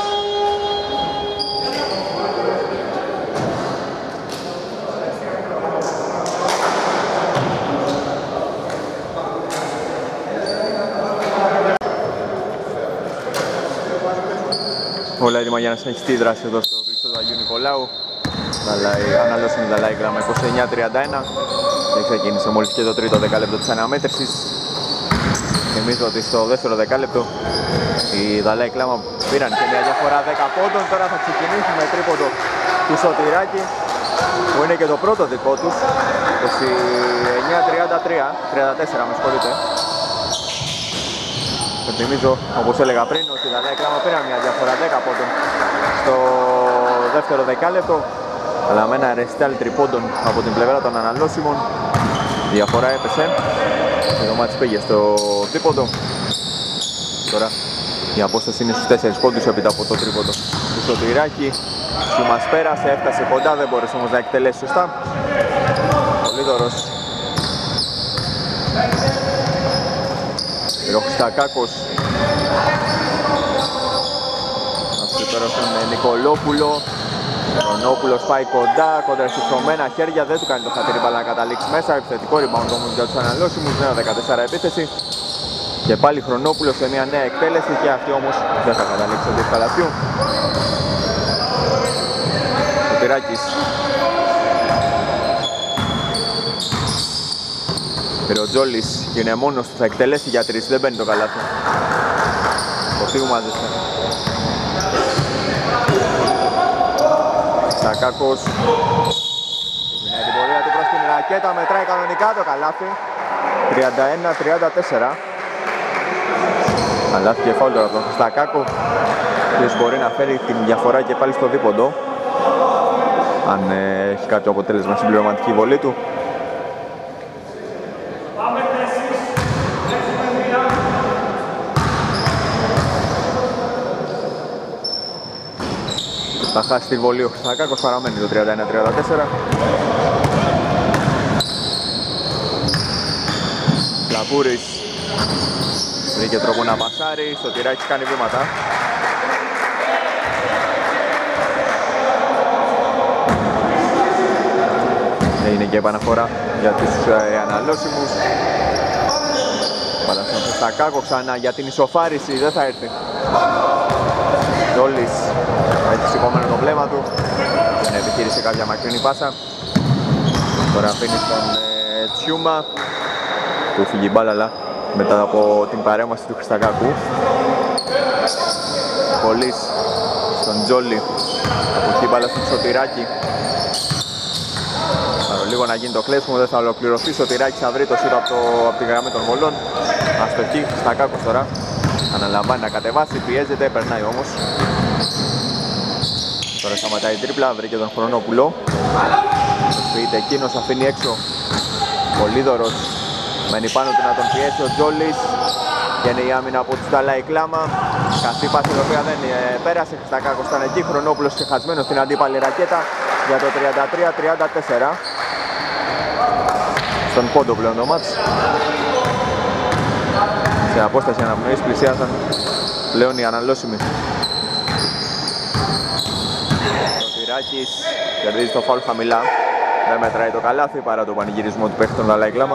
Όλα έτοιμα για να συνεχιστεί η δράση εδώ στο κλειστό του Αγίου Νικολάου. Αναλώσουν τα Δαλάη Κλάμα είκοσι εννιά τριάντα ένα και ξεκίνησε μόλις και το τρίτο δεκάλεπτο της αναμέτρησης. Θυμίζω ότι στο δεύτερο δεκάλεπτο οι Δαλάη Κλάμα πήραν και μια διαφορά δέκα πόντων. Τώρα θα ξεκινήσουν με τρίποντο του Σωτηράκη που είναι και το πρώτο δικό τους. είκοσι εννιά τριάντα τρία, τριάντα τέσσερα με συγχωρείτε. Θυμίζω όπως έλεγα πριν ότι οι Δαλάη Κλάμα πήραν μια διαφορά δέκα πόντων στο δεύτερο δεκάλεπτο, αλλά με ένα ρεστάλ τριπώντων από την πλευρά των αναλώσιμων. Η διαφορά έπεσε και το μάτς πήγε στο τρίποντο. Τώρα η απόσταση είναι στους τέσσερις πόντους έπειτα από το τρίποντο του Σωτηράκη. Σου μας πέρασε, έφτασε κοντά, δεν μπόρεσε όμως να εκτελέσει σωστά. Πολύδωρος. Ροχστακάκος. Αυτή τώρα στον Νικολόπουλο. Ο Νόπουλος πάει κοντά, κοντά στις ψωμένα χέρια, δεν του κάνει το χατήρι μπάλα να καταλήξει μέσα. Επιθετικό rebound όμως για τους αναλώσιμους, νέα δεκατέσσερα επίθεση. Και πάλι Χρονόπουλος σε μια νέα εκτέλεση και αυτή όμως δεν θα καταλήξει ο Δισκαλασιού. Ο Τυράκης. Πυροτζόλης και είναι μόνος του, θα εκτελέσει για τρεις, δεν μπαίνει το καλάθι. Φωτίου μάζεσε. Σακάκος. Είναι την πορεία του προς την ρακέτα, μετράει κανονικά το καλάθι. τριάντα ένα τριάντα τέσσερα. Καλάθι και φάουλ τώρα από τον Σακάκο, ποιος μπορεί να φέρει την διαφορά και πάλι στο δίποντο αν ε, έχει κάποιο αποτέλεσμα στην πληρωματική βολή του. Θα χάσει τη βολή ο Χρυστακάκος, παραμένει το τριάντα ένα τριάντα τέσσερα. Λαπούρης βρήκε τρόπο να πασάρει, Σωτηράκης κάνει βήματα. Είναι και επαναφορά για τους ε, αναλώσιμους. Πάντα στον Χρυστακάκο ξανά για την ισοφάριση, δεν θα έρθει. Ντόλης έχει σηκωμένο το βλέμμα του, δεν επιχείρησε κάποια μακρινή πάσα. Τώρα αφήνει στον ε, Τσιούμα, του φύγει μπάλα, αλλά μετά από την παρέμβαση του Χρυστακάκου. Πολύς στον Τζόλι, από εκεί μπάλα στον Σωτηράκη. Παρό λίγο να γίνει το κλέψιμο, δεν θα ολοκληρωθεί. Σωτηράκης θα βρει το σούτ από, από τη γραμμή των βολών. Αστοχή, Χρυστακάκος τώρα αναλαμβάνει να κατεβάσει, πιέζεται, περνάει όμως. Τώρα σταματάει η τρίπλα, βρήκε τον Χρονόπουλο. Προσποιείται εκείνος, αφήνει έξω. Πολύδωρος μένει πάνω του να τον πιέσει ο Τζόλης. Και είναι η άμυνα από τους Δαλάη Κλάμα. Καστή πάση η οποία δεν ε, πέρασε. Χρυστακάκος ήταν εκεί, Χρονόπουλος ξεχασμένος στην αντίπαλη ρακέτα για το τριάντα τρία τριάντα τέσσερα. Στον πόντο πλέον το μάτς. Σε απόσταση αναπνοής πλησίασαν πλέον οι αναλώσιμοι. Σωτηράκης κερδίζει το φάουλ χαμηλά. Δεν μετράει το καλάθι παρά το πανηγυρισμό του παίχτη των Δαλάη Κλάμα.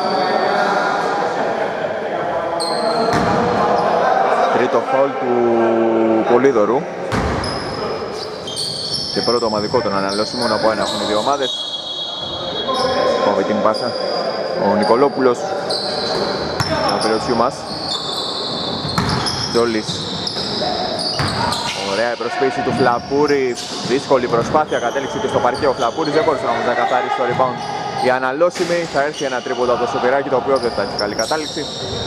Τρίτο φάουλ του Πολύδωρου. Και πρώτο ομαδικό των αναλώσιμων, από ένα έχουν οι δύο ομάδες. Κόβει την πάσα ο Νικολόπουλος. Ο περιοτσιού μας. Τζόλης. Ωραία η προσποίηση του Φλαπούρη. Δύσκολη προσπάθεια, κατέληξε και στο παρκέ ο Φλαπούρης. Δεν μπορούσε όμως να καθαρίσει το rebound. Η αναλώσιμη, θα έρθει ένα τρίποντο από το Σωτηράκι, το οποίο δεν θα έχει καλή κατάληξη.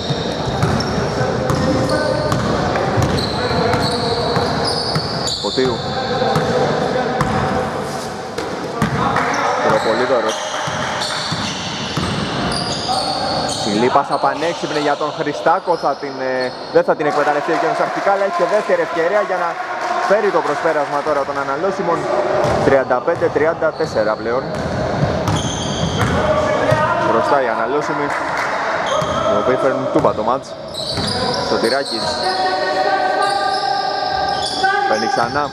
Ποτίου. Πολύδωρος. Ψηλή πάσα πανέξυπνη για τον Χριστάκο, θα την, ε, δεν θα την εκμεταλλευτεί εκείνος αρχικά, αλλά έχει και δεύτερη ευκαιρία για να φέρει το προσπέρασμα τώρα των αναλώσιμων. Τριάντα πέντε τριάντα τέσσερα πλέον. Μπροστά οι αναλώσιμοι, οι οποίοι φέρνουν τούμπα το μάτς. Σωτηράκης. Παίρνει ξανά.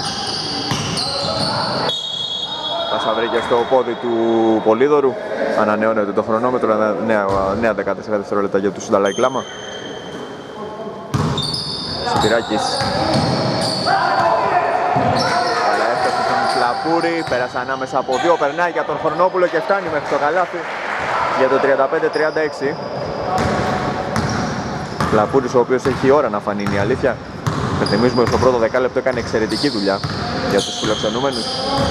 Πάσα βρήκε στο πόδι του Πολύδωρου. Ανανεώνεται το χρονόμετρο, νέα, νέα δεκατέσσερα δευτερόλεπτα για τους Δαλάη Κλάμα. Σωτηράκης. Αλλά έφτασε στον Φλαπούρη, πέρασε ανάμεσα από δύο, περνάει για τον Χρονόπουλο και φτάνει μέχρι το καλάθι για το τριάντα πέντε τριάντα έξι. Φλαπούρης, ο οποίος έχει ώρα να φανεί, είναι η αλήθεια. Θυμίζουμε στο πρώτο δεκάλεπτο έκανε εξαιρετική δουλειά για τους φιλοξενούμενους.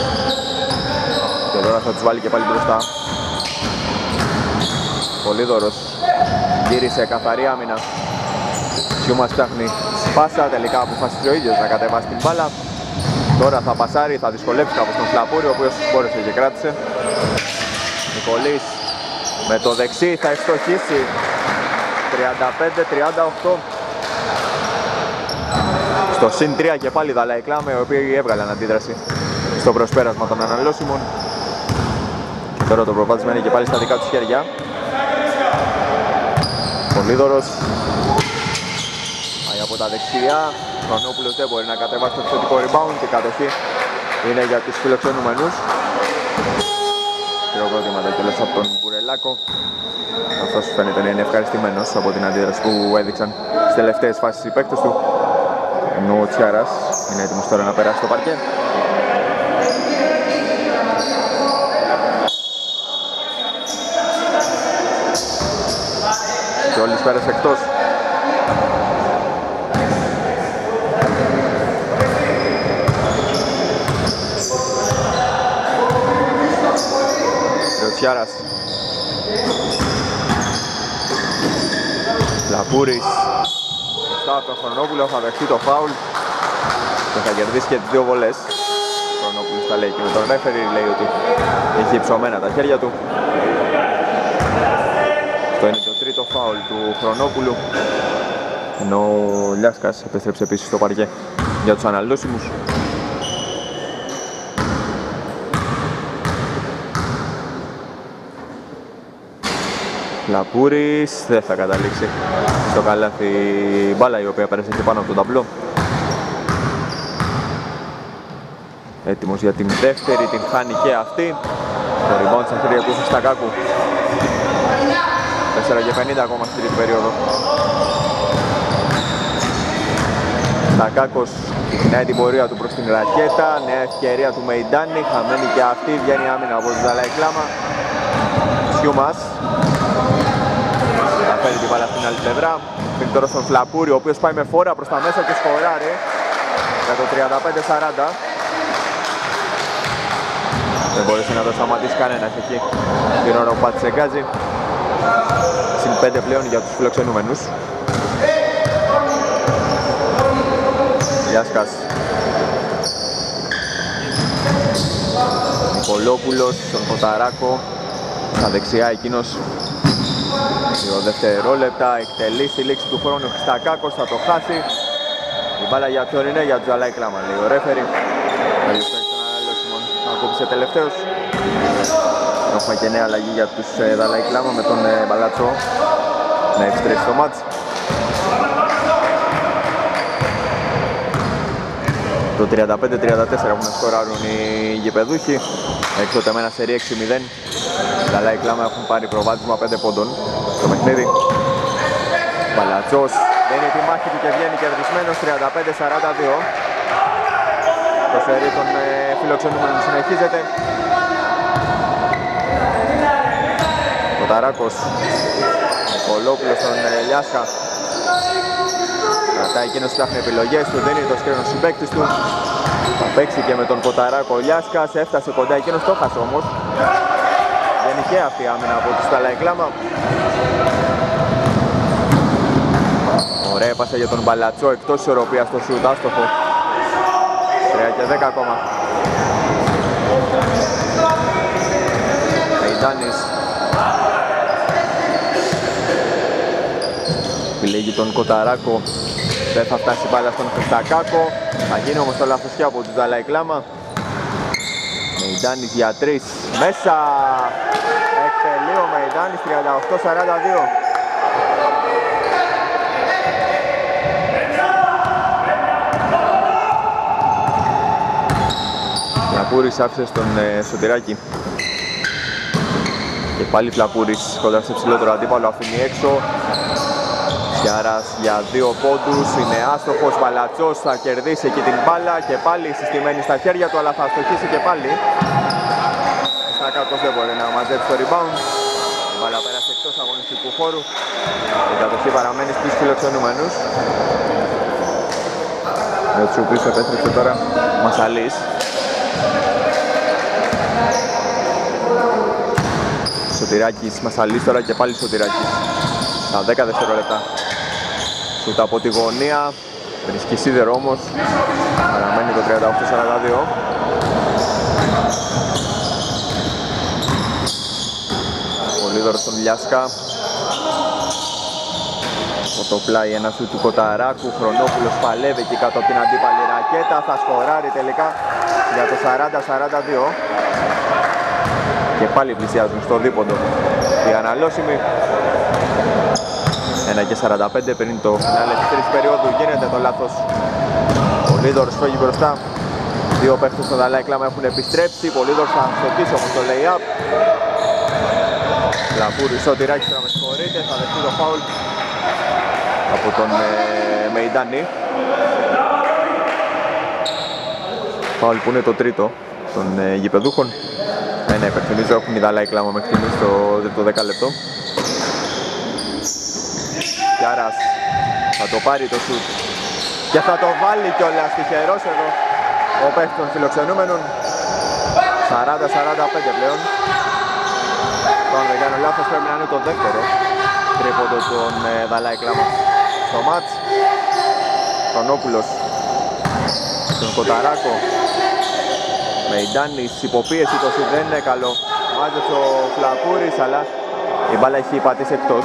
Και τώρα θα τους βάλει και πάλι μπροστά. Πολύδωρος γύρισε καθαρή άμυνα. Σιούμας ψάχνει πάσα, τελικά αποφάσισε ο ίδιος να κατεβάσει την μπάλα. Τώρα θα πασάρει, θα δυσκολέψει κάπως τον Φλαπούρη, ο οποίος μπόρεσε και κράτησε. Νικολής με το δεξί θα ευστοχίσει. τριάντα πέντε τριάντα οκτώ. Στο συν τρία και πάλι Δαλάη Κλάμα, οι οποίοι έβγαλαν αντίδραση στο προσπέρασμα των αναλώσιμων. Τώρα το προπάτησμα είναι και πάλι στα δικά τους χέρια. Πολύδωρος πάει από τα δεξιά. Χρονόπουλος δεν μπορεί να κατεβάσει το θετικό rebound. Η κατοχή είναι για τους φιλοξενούμενους. Χειροκρότηματα κιόλας από τον Μπουρελάκο. Αυτός φαίνεται να είναι ευχαριστημένος από την αντίδραση που έδειξαν στις τελευταίες φάσεις οι παίκτες του. Ενώ ο Τσιάρας είναι έτοιμος τώρα να περάσει το παρκέ. Και όλες πέρασε εκτός. Και ο Τσιάρας. Λαπούρης. Μπροστά από τον Χρονόπουλο, θα δεχτεί το φάουλ και θα κερδίσει και τις δύο βολές. Ο Χρονόπουλος τα λέει και με τον ρέφερι, λέει ότι έχει υψωμένα τα χέρια του. Αυτό είναι το τρίτο φάουλ του Χρονόπουλου, ενώ ο Λιάσκας επέστρεψε επίσης στο παρκέ για τους αναλώσιμους. Λαπούρης δεν θα καταλήξει στο καλάθι μπάλα, η οποία πέρασε και πάνω από το ταμπλό. Έτοιμος για την δεύτερη, την χάνει και αυτή. Το rebound στα χέρια του Στακάκου. τέσσερα και πενήντα ακόμα στη τρίτη περίοδο. Στακάκος ξεκινάει την πορεία του προς την ρακέτα. Νέα ευκαιρία του Μεϊντάνη, χαμένη και αυτή, βγαίνει άμυνα από τη Δαλάη Κλάμα. Σιούμας θα φέρει την μπάλα στην άλλη πλευρά. Φύγει τώρα στον Φλαπούρη, ο οποίος πάει με φόρα προς τα μέσα και σκοράρει για το τριάντα πέντε σαράντα. Δεν μπορούσε να το σταματήσει κανένας εκεί την ώρα που πάτησε γκάζι. Συν πέντε πλέον για τους φιλοξενούμενους. Γιάσκας. Νικολόπουλος στον Κοταράκο. Στα δεξιά εκείνος. Δύο δευτερόλεπτα, εκτελεί στη λήξη του χρόνου. Χριστακάκος θα το χάσει. Η μπάλα για ποιον είναι? Για τους Δαλάη Κλάμα, λέει ο ρέφερι. Θα κόψει τελευταίος. Έχουμε και νέα αλλαγή για τους Δαλάη Κλάμα με τον Μπαλατσό να επιστρέψει στο μάτς. Το τριάντα πέντε τριάντα τέσσερα που να σκοράρουν οι γηπεδούχοι. Έξω με ένα σερί έξι μηδέν. Τα Λάι Κλάμα έχουν πάρει προβάδισμα πέντε πόντων στο παιχνίδι. Μπαλατσός δίνει τη μάχη του και βγαίνει κερδισμένος τριάντα πέντε σαράντα δύο. Το σερί των ε, φιλοξενούμενων συνεχίζεται. Ο Ταράκος, ο Κολόπουλος στον ε, Λιάσκα. Κρατάει εκείνος, ψάχνει επιλογές του, δίνει το σκρίνο στους συμπαίκτης του. Θα παίξει και με τον Κοταράκο ο Λιάσκας, έφτασε κοντά εκείνος, το χάσε όμως. Δεν είχε αυτή η άμυνα από τους Λάι Κλάμα. Ωραία έπασε για τον Μπαλατσό, εκτός ισορροπίας στο σουτ, άστοχο. τρία και δέκα ακόμα. Μεϊντάνης επιλέγει τον Κοταράκο. Δεν θα φτάσει μπάλα στον Χριστακάκο. Θα γίνει όμως το λάθος και από τους Λάι Κλάμα. Μεϊντάνης για τρεις. Μέσα! Εκτελεί ο Μεϊντάνης τριάντα οκτώ σαράντα δύο. Φλαπούρης άφησε στον ε, Σωτηράκη. Και πάλι Φλαπούρης κοντά στο ψηλότερο αντίπαλο, αφήνει έξω. Σιάρας για δύο πόντους, είναι άστοχος. Μπαλατσός θα κερδίσει εκεί την μπάλα και πάλι συστημένη στα χέρια του, αλλά θα στοχίσει και πάλι. Στάκακος δεν μπορεί να μαζέψει το rebound. Η μπάλα πέρασε εκτός αγωνιστικού χώρου. Η κατοχή παραμένει στους φιλοξενούμενους. Με τους οποίους επέστρεψε τώρα Μασαλής. Σωτηράκης, Μασαλής τώρα και πάλι Σωτηράκης. Στα δέκα δευτερόλεπτα. Σούτα από τη γωνία. Βρίσκει σίδερο όμως. Παραμένει το τριάντα οκτώ σαράντα δύο. Πολύδωρος στον Λιάσκα. Από το πλάι ένα σούτ του Κοταράκου. Χρονόπουλος παλεύει εκεί κάτω από την αντίπαλη ρακέτα. Θα σκοράρει τελικά για το σαράντα σαράντα δύο. Και πάλι πλησιάζουν στο δίποντο οι αναλώσιμοι. ένα και σαράντα πέντε πριν το φινάλε της τρίτης περίοδου. Γίνεται το λάθος. Ο Λίδωρος φεύγει μπροστά. Δύο παίκτες στο Λάι Κλάμα έχουν επιστρέψει. Ο Λίδωρος θα στοχίσει όμως το lay-up. Λαπούρης, Σωτηράκης θα με συγχωρείτε. Θα δεχτεί το φάουλ από τον ε, Μεϊντάνη. Φάουλ που είναι το τρίτο των ε, γηπεδούχων. Ναι, ναι, υπερθυμίζω, έχουν οι Λάι Κλάμα μέχρι στιγμής στο τρίτο δεκάλεπτο. Γιάρας θα το πάρει το σουτ και θα το βάλει κιόλας, τυχερός εδώ ο παίκτης των φιλοξενούμενων. σαράντα σαράντα πέντε πλέον. Τώρα δεν κάνω λάθος, πρέπει να είναι το δεύτερο τρίποντο των ε, Λάι Κλάμα στο μάτς. Χρονόπουλος στον Κοταράκο. Μεϊντάνης, υποπίεση, το σουτ δεν είναι καλό. Μάζεψε ο Φλαπούρης, αλλά η μπάλα έχει πατήσει εκτός.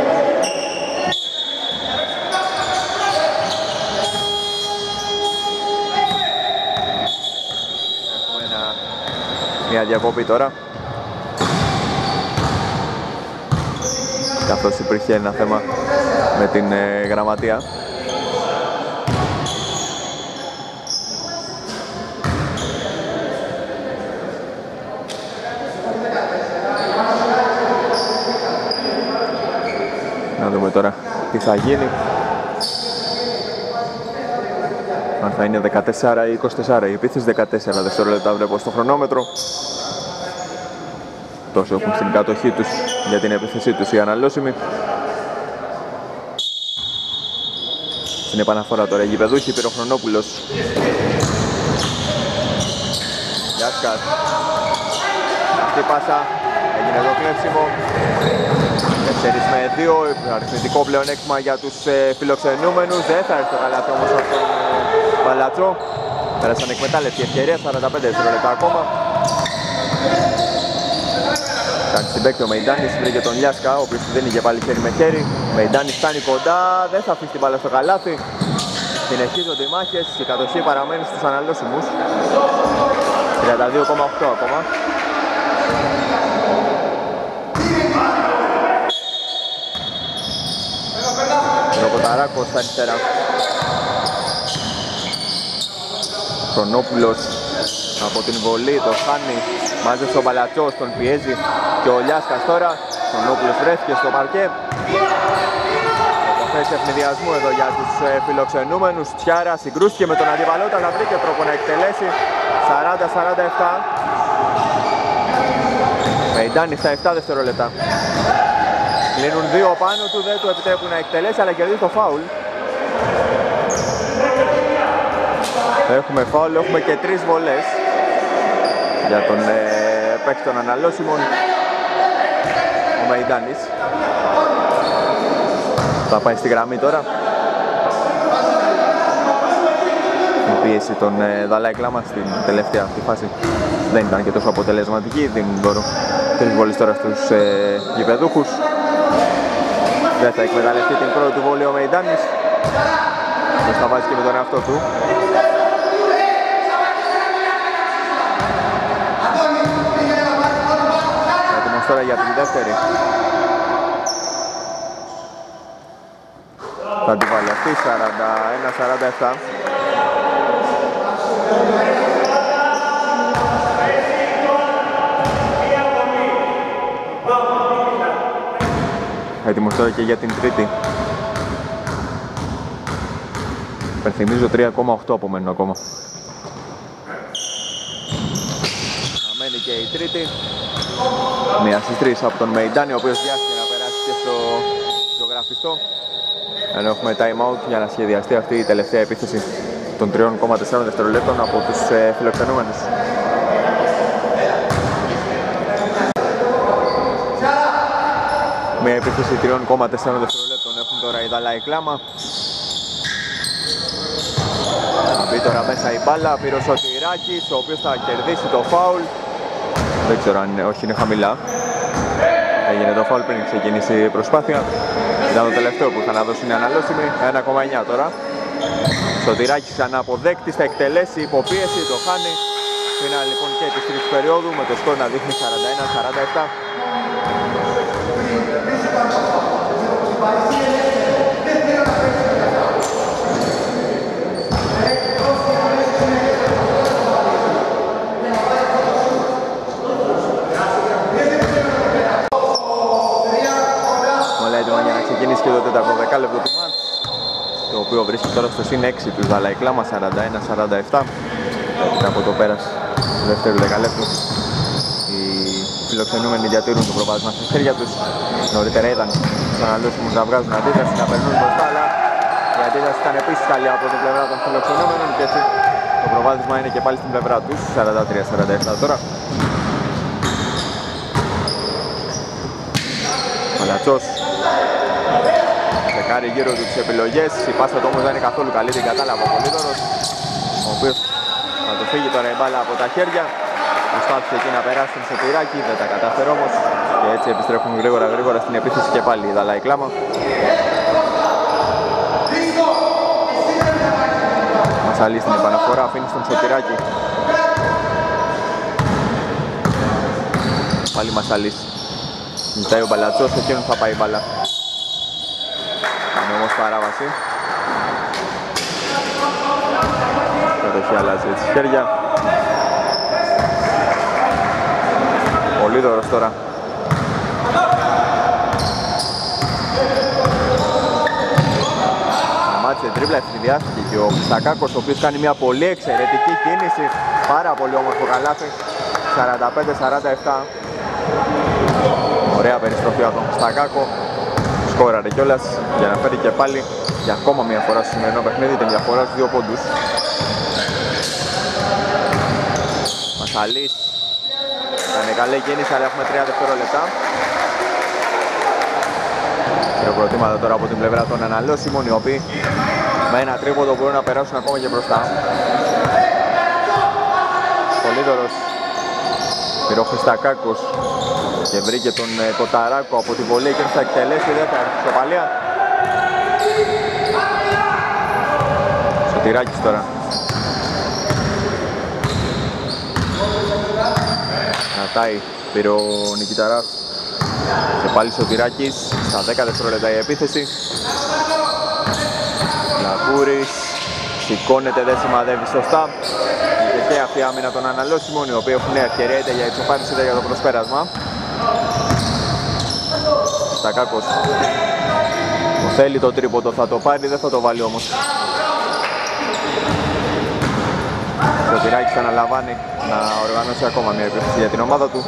Έχουμε ένα, μια διακοπή τώρα. Καθώς υπήρχε ένα θέμα με την ε, γραμματεία. Να δούμε τώρα τι θα γίνει. Αν θα είναι δεκατέσσερα ή είκοσι τέσσερα η επίθεση. Δεκατέσσερα δευτερόλεπτα βλέπω στο χρονόμετρο. Τόσο έχουν στην κατοχή τους για την επίθεσή τους οι αναλώσιμοι. Στην επαναφορά τώρα οι γηπεδούχοι. Πήρε ο Χρονόπουλος. Γιάσκας. Αυτή η πάσα έγινε το κλέψιμο. τέσσερα με δύο, αριθμητικό πλεονέκτημα για τους ε, φιλοξενούμενους. Δεν θα έρθει το καλάθι όμως από τον ε, Μπαλατσό. Πέρασαν εκμετάλλευτη ευκαιρία, σαράντα πέντε δευτερόλεπτα ακόμα. Κάνει στην παίκτη ο Μεϊντάνης, βρήκε τον Λιάσκα, ο οποίος δεν είχε πάλι χέρι με χέρι. Μεϊντάνης φτάνει κοντά, δεν θα αφήσει την μπάλα στο καλάθι. Συνεχίζονται οι μάχες, η κατοχή παραμένει στους αναλώσιμους. τριάντα δύο κόμμα οκτώ ακόμα. Ο Κοταράκος στα αριστερά. Χρονόπουλος από την βολή, το χάνει, μάζεψε ο Μπαλατσός, τον πιέζει και ο Λιάσκας τώρα. Χρονόπουλος βρέθηκε στο παρκέ. Θέση ευνηδιασμού εδώ για τους ε, φιλοξενούμενους. Τσιάρα συγκρούστηκε με τον αντίπαλό, αλλά βρήκε τρόπο να εκτελέσει. σαράντα σαράντα επτά. Μεϊντάνη στα επτά δευτερόλεπτα. Κλείνουν δύο πάνω του, δεν του επιτρέπουν να εκτελέσει, αλλά κερδίζει το φάουλ. Έχουμε φάουλ, έχουμε και τρεις βολές για τον ε, παίκτη των αναλώσιμων, ο Μεϊντάνης. Θα πάει στη γραμμή τώρα. Η πίεση των ε, Δαλάη Κλάμα στην τελευταία αυτή φάση δεν ήταν και τόσο αποτελεσματική. Δίνουν τώρα τρεις βολές τώρα στους ε, γηπεδούχους. Δεν θα εκμεταλλευτεί την πρώτη του βολή ο Μεϊντάνης. Δεν θα βάζει και με τον εαυτό του. Έτοιμος τώρα για την δεύτερη. Θα την βάλει αυτή, σαράντα ένα σαράντα επτά. Έτοιμος τώρα και για την τρίτη. Υπενθυμίζω τρία κόμμα οκτώ απομένουν ακόμα. Αμένει και η τρίτη. Μία στις τρεις από τον Μεϊντάνη, ο οποίος βιάστηκε να περάσει και στο ζωγραφιστό. Ενώ έχουμε time out για να σχεδιαστεί αυτή η τελευταία επίθεση των τρία κόμμα τέσσερα δευτερολέπτων από τους ε, φιλοξενούμενους. Μια επίθεση τρία κόμμα τέσσερα δευτερολέπτων έχουν τώρα η Δαλάη Κλάμα. Θα μπει τώρα μέσα η μπάλα, πήρε ο Σωτηράκης, ο οποίος θα κερδίσει το φάουλ. Δεν ξέρω αν είναι, όχι είναι χαμηλά. Έγινε το φάουλ πριν ξεκινήσει η προσπάθεια. Ήταν το τελευταίο που θα να δώσουν οι αναλώσιμοι. ένα κόμμα εννιά τώρα. Σωτηράκης ξανά αποδέκτης, θα εκτελέσει υποπίεση, το χάνει. Φινά λοιπόν και της τρίτης περίοδου με το σκορ να δείχνει σαράντα ένα σαράντα επτά. Όλα έτοιμα για να ξεκινήσει και το τέταρτο δεκάλεπτο του μάτς, το οποίο βρίσκει τώρα στο συν έξι του Δαλάη Κλάμα, σαράντα ένα σαράντα επτά. Έπειτα από το πέρας του δεύτερου δεκαλέπτου, οι φιλοξενούμενοι διατηρούν το προβάδισμα στα χέρια τους. Νωρίτερα είδαν τους αναλώσιμους να βγάζουν αντίδραση, να περνούν μπροστά, αλλά η αντίδραση ήταν επίσης καλή από την πλευρά των φιλοξενούμενων και έτσι το προβάδισμα είναι και πάλι στην πλευρά τους, σαράντα τρία σαράντα επτά τώρα. Μαλατσός τσεκάρει γύρω του τις επιλογές, η πάσα του όμως δεν είναι καθόλου καλή, την κατάλαβε ο Πολύδωρος, ο οποίος θα το φύγει τώρα η μπάλα από τα χέρια. Προσπάθησε εκεί να περάσει τον Σωτηράκη, δεν τα κατάφερε όμως και έτσι επιστρέφουν γρήγορα γρήγορα στην επίθεση και πάλι η Δαλάη Κλάμα. Μασαλής στην επαναφορά, αφήνει στον Σωτηράκη. Πάλι Μασαλής. Ζητάει ο Μπαλατσός, εκείνον θα πάει η μπάλα. Είναι όμως παράβαση. Κατοχή αλλάζει έτσι χέρια. Πολύδωρος τώρα. Σταμάτησε τρίπλα, ευθυνδιάστηκε και ο Στακάκος, ο οποίος κάνει μια πολύ εξαιρετική κίνηση. Πάρα πολύ όμορφο καλάθι. σαράντα πέντε σαράντα επτά. Ωραία περιστροφή από τον Στακάκο. Σκόραρε κιόλας για να φέρει και πάλι για ακόμα μια φορά στο σημερινό παιχνίδι την διαφορά στους δύο πόντους. Μασαλής. Ήταν καλή κίνηση, αλλά έχουμε τρία δευτερόλεπτα. Χειροκροτήματα τώρα από την πλευρά των αναλώσιμων, οι οποίοι με ένα τρίποντο μπορούν να περάσουν ακόμα και μπροστά. Πολύδωρος πήρε ο Χριστακάκος και βρήκε τον ε, Κοταράκο από την βολή και θα εκτελέσει, δεν θα έρθει ισοπαλία. Σωτηράκης τώρα. Κρατάει, πήρε ο Νικηταράς και πάλι Σωτηράκης, στα δέκα δευτερόλεπτα η επίθεση. Λαπούρης, σηκώνεται, δεν σημαδεύει σωστά. και αυτή η άμυνα των αναλώσιμων, οι οποίοι έχουν νέα ευκαιρία είτε για εξοφάνιση είτε για το προσπέρασμα. Στακάκος το θέλει το τρίποντο, θα το πάρει, δεν θα το βάλει όμως. Ο Τυράκης αναλαμβάνει να οργανώσει ακόμα μια επίθεση για την ομάδα του.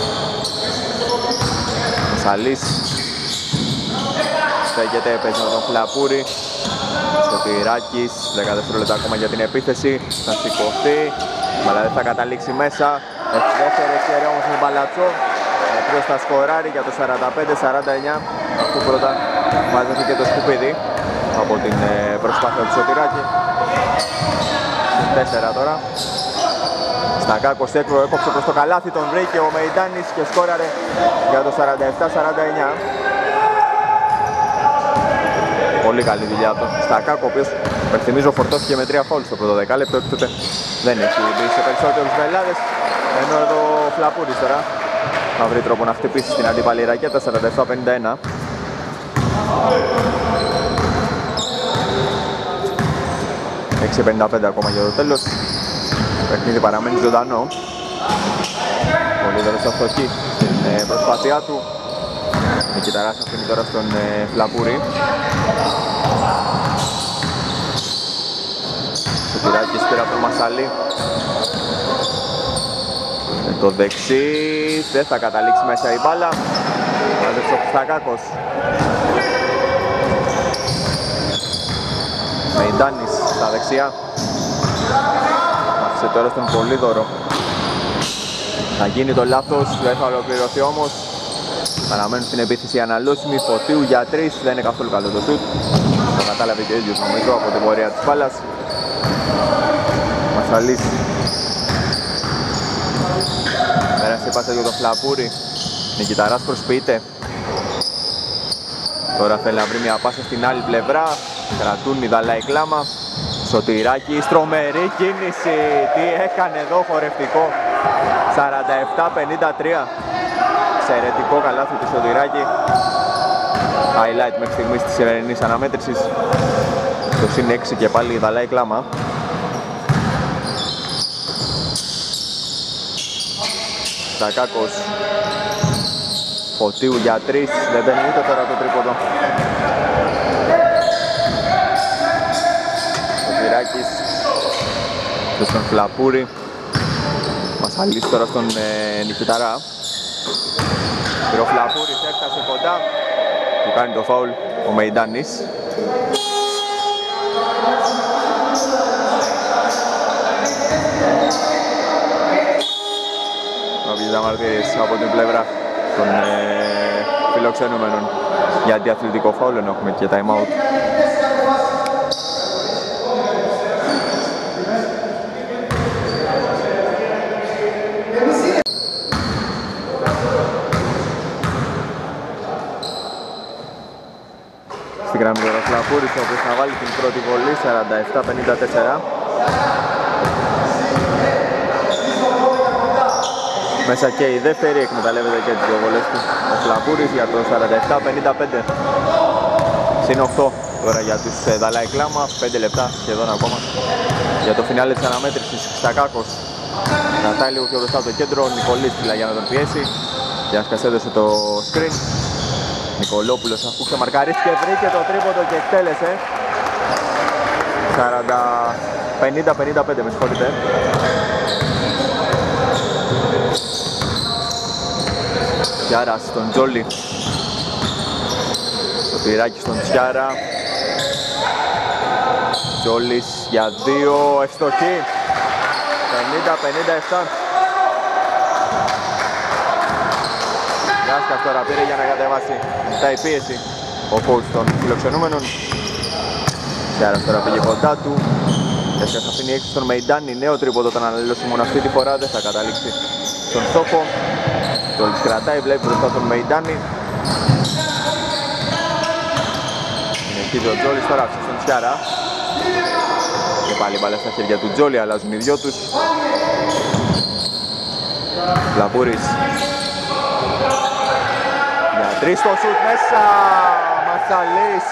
Ο Σαλής στέκεται, παίζει με τον Φλαπούρη. Ο Τυράκης, δέκα δευτερόλεπτα ακόμα για την επίθεση. Θα σηκωθεί, αλλά δεν θα καταλήξει μέσα. Έχει δεύτερη ευκαιρία όμως με Μπαλατσό. Ποιος θα σκοράρει για το σαράντα πέντε σαράντα εννιά. Αφού πρώτα μαζεύει και το σκουπίδι από την προσπάθεια του Σωτηράκη. τέσσερα τώρα. Στακάκος έκρο έκοψε προς το καλάθι, τον βρήκε ο Μεϊντάνης και σκόραρε για το σαράντα επτά σαράντα εννιά. Πολύ καλή δουλειά του Στακάκο, ο οποίος υπενθυμίζω φορτώθηκε με τρία φάουλ στο πρώτο δεκάλεπτο, τότε δεν έχει μπει σε περισσότερους βελάδες. Ενώ εδώ ο Φλαπούρης τώρα θα βρει τρόπο να χτυπήσει την αντίπαλη ρακέτα. Σαράντα επτά πενήντα ένα. έξι πενήντα πέντε ακόμα για το τέλος. Το παιχνίδι παραμένει ζωντανό. Πολύ δωρος αυτοχή στην προσπάθειά του. Η Κιταράς αφήνει τώρα στον Φλαπούρη. Ο Τυράκης πήρα από τον Μασαλή. Με το δεξί δεν θα καταλήξει μέσα η μπάλα. Μάζεψε ο Στακάκος. Μεϊντάνης στα δεξιά. Άφησε τώρα στον Πολύδωρο. Θα γίνει το λάθος, δεν θα ολοκληρωθεί όμως. Παραμένουν στην επίθεση αναλώσιμοι. Φωτίου για τρεις, δεν είναι καθόλου καλό το σουτ. Το κατάλαβε και ο ίδιος νομίζω από την πορεία της μπάλας. Μασαλής. Πέρασε πάσα για τον Φλαπούρη. Νικηταράς προσποιείται. Τώρα θέλει να βρει μια πάσα στην άλλη πλευρά. Κρατούν η Δαλάη Κλάμα. Σωτηράκης, τρομερή κίνηση. Τι έκανε εδώ, χορευτικό. σαράντα επτά πενήντα τρία. Εξαιρετικό καλάθι του Σωτηράκη. Highlight μέχρι στιγμής της σημερινής αναμέτρησης. Το συν έξι και πάλι η Δαλάη Κλάμα. Στακάκος. Φωτίου για τρεις, δεν μπαίνει ούτε τώρα το τρίποντο. Ο Τυράκης και στον Φλαπούρη. Μασαλής τώρα στον ε, Νικηταρά. Και ο Φλαπούρης έφτασε κοντά. Του κάνει το φάουλ ο Μεϊντάνης. Κάποιες αμαρτίες από την πλευρά των ε, φιλοξενούμενων για αντιαθλητικό φάουλ, ενώ έχουμε και time out. Στην γραμμή του Φλαπούρης, ο οποίος θα βάλει την πρώτη βολή, σαράντα επτά πενήντα τέσσερα. Μέσα και η δεύτερη, εκμεταλλεύεται και τις δύο βολές του ο Φλαπούρης για το σαράντα επτά πενήντα πέντε. Συν οκτώ τώρα για τους ε, Δαλάη Κλάμα, πέντε λεπτά σχεδόν ακόμα για το φινάλε της αναμέτρησης. Στακάκος κρατάει λίγο πιο μπροστά από το κέντρο, Νικολής φυλά για να τον πιέσει. Γιάσκας έδωσε το screen. Νικολόπουλος αφού ξεμαρκαρίστηκε, βρήκε το τρίποντο και εκτέλεσε. σαράντα πενήντα πενήντα πέντε, με συγχωρείτε. Τσιάρας στον Τζόλι. Το Τυράκι στον Τσιάρα. Τζόλις για δύο, ευστοχή. πενήντα πενήντα επτά. Γιάσκας τώρα πήρε για να κατεβάσει. Μετά η πίεση ο coach των φιλοξενούμενων. Τσιάρας τώρα πήγε κοντά του. Γιάσκας αφήνει έξω στον Μεϊντάνη. Νέο τρίποντο τον αναλύσιμον αυτή τη φορά. Δεν θα καταλήξει στον στόχο. Τζόλις κρατάει, βλέπει μπροστά τον Μεϊντάνη. Συνεχίζει ο Τζόλις τώρα στον Τσιάρα. Και πάλι μπάλα στα χέρια του Τζόλι, αλλάζουν οι δυο τους. Φλαπούρης. Για τρεις το σουτ μέσα. Μασαλής.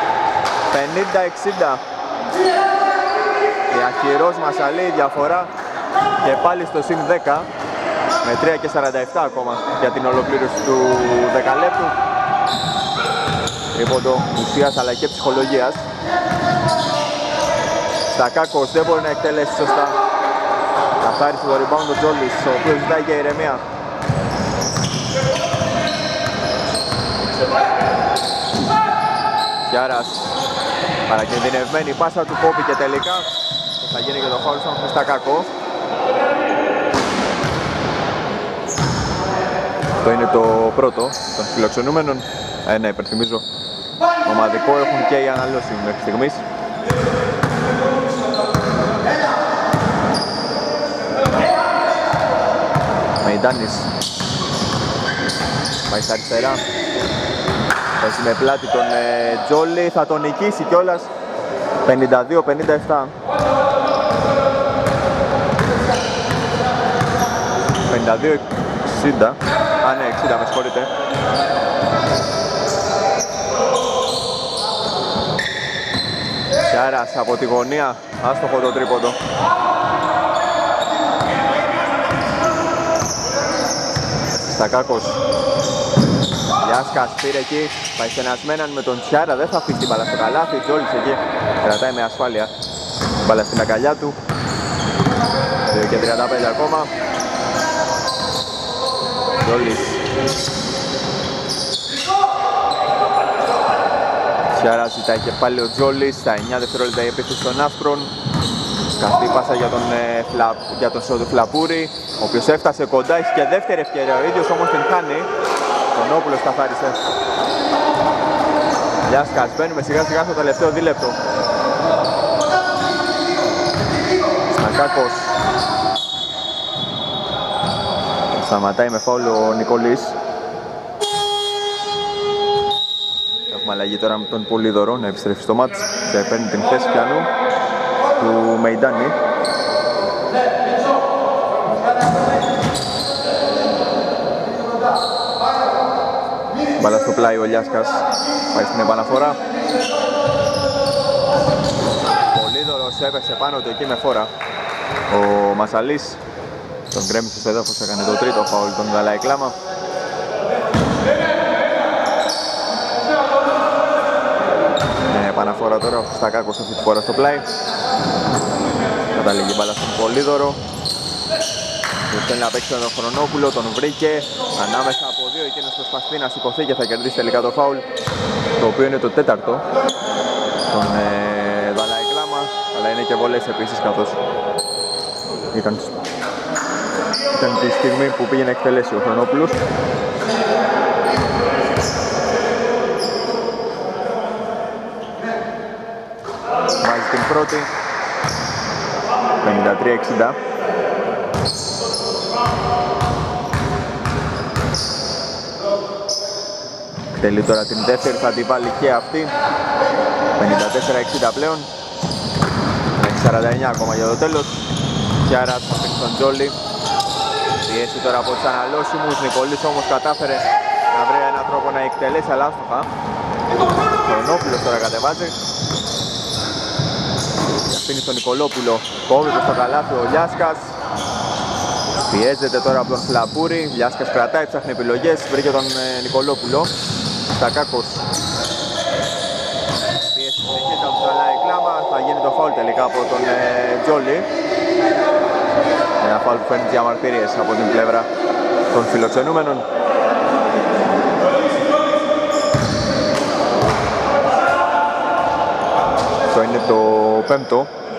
πενήντα εξήντα. Η αχυρός Μασαλή, διαφορά και πάλι στο συν δέκα με τρία και σαράντα επτά ακόμα για την ολοκλήρωση του δεκαλέπτου. Τρίποντο ουσίας αλλά και ψυχολογίας. Στακάκος δεν μπορεί να εκτελέσει σωστά. Καθάρισε το rebound ο Τζόλης, ο οποίος ζητάει για ηρεμία. Γιάρας, παρακινδυνευμένη πάσα του κόπηκε τελικά και θα γίνει και το φάουλ στον Χριστακάκο. Αυτό είναι το πρώτο των φιλοξενούμενων. Ένα υπενθυμίζω ομαδικό έχουν και οι αναλώσεις μέχρι στιγμής. Μεϊντάνης πάει στα αριστερά, παίζει με πλάτη τον ε, Τζόλι, θα τον νικήσει κιόλας. πενήντα δύο πενήντα επτά. πενήντα δύο εξήντα. Α, ναι, εξήντα, με συγχωρείτε. Σιάρας από τη γωνία, άστοχο το τρίποντο. Στακάκος. Γιάσκας πήρε εκεί, πάει στενασμέναν με τον Τσιάρα, δεν θα αφήσει την μπάλα στο καλάθι. Τζόλης εκεί κρατάει με ασφάλεια την μπάλα στην αγκαλιά του. δύο και τριάντα πέντε ακόμα. Τζόλης. Τσιάρα ζητάει και πάλι ο Τζόλης, στα εννιά δευτερόλεπτα η επίθεση των άσπρων. Καυτή πάσα για τον, ε, φλα... για τον Σόδου Φλαπούρη, ο οποίος έφτασε κοντά, έχει και δεύτερη ευκαιρία, ο ίδιος όμως την χάνει. Τον Όπουλος καθάρισε. Γιάσκας, μπαίνουμε σιγά σιγά στο τελευταίο δίλεπτο. Στακάκος. Σταματάει με φάουλ ο Νικολής. Έχουμε αλλαγή τώρα με τον Πολύδωρο να επιστρέφει στο μάτς και παίρνει την θέση πιανού του Μεϊντάνη. Μπάλα στο πλάι ο Λιάσκας, πάει στην επαναφορά. Πολύδωρος έπεσε πάνω του εκεί με φόρα. Ο Μασαλής τον γκρέμισε στο έδαφος, έκανε το τρίτο φάουλ τον Δαλάη Κλάμα. Ναι, επαναφορά τώρα ο Στακάκος αυτή τη φορά στο πλάι. Καταλήγει μπάλα στον Πολύδωρο. Θέλει να παίξει τον Χρονόπουλο, τον βρήκε ανάμεσα από δύο, εκείνος προσπαθεί να σηκωθεί και θα κερδίσει τελικά το φάουλ, το οποίο είναι το τέταρτο τον ε, Δαλάη Κλάμα, αλλά είναι και βολές επίσης, καθώς ήταν, ήταν τη στιγμή που πήγε να εκτελέσει ο Χρονόπουλος. Βάζει την πρώτη, πενήντα τρία εξήντα. Τελεί τώρα την δεύτερη, θα την βάλει και αυτή. πενήντα τέσσερα εξήντα πλέον. Έχει σαράντα εννιά ακόμα για το τέλος. Κιάρας θα αφήνει τον Τζόλι. Πιέσει τώρα από τους αναλώσιμους. Νικολής όμως κατάφερε να βρει έναν τρόπο να εκτελέσει, αλλά άστοχα. Χρονόπουλος τώρα κατεβάζει. Και αφήνει τον Νικολόπουλο. Κόβει προς το καλάθι ο Λιάσκας. Πιέζεται τώρα από τον Φλαπούρη. Λιάσκας κρατάει, ψάχνει επιλογές. Βρήκε τον ε, Νικολόπουλο. Στακάκος. Πιέσει συνεχίζει από τον Δαλάη Κλάμα. Θα γίνει το φάουλ τελικά από τον ε, Τζόλι. Ένα φάουλ που φέρνει διαμαρτυρίες από την πλευρά των φιλοξενούμενων. Αυτό είναι το πέμπτο.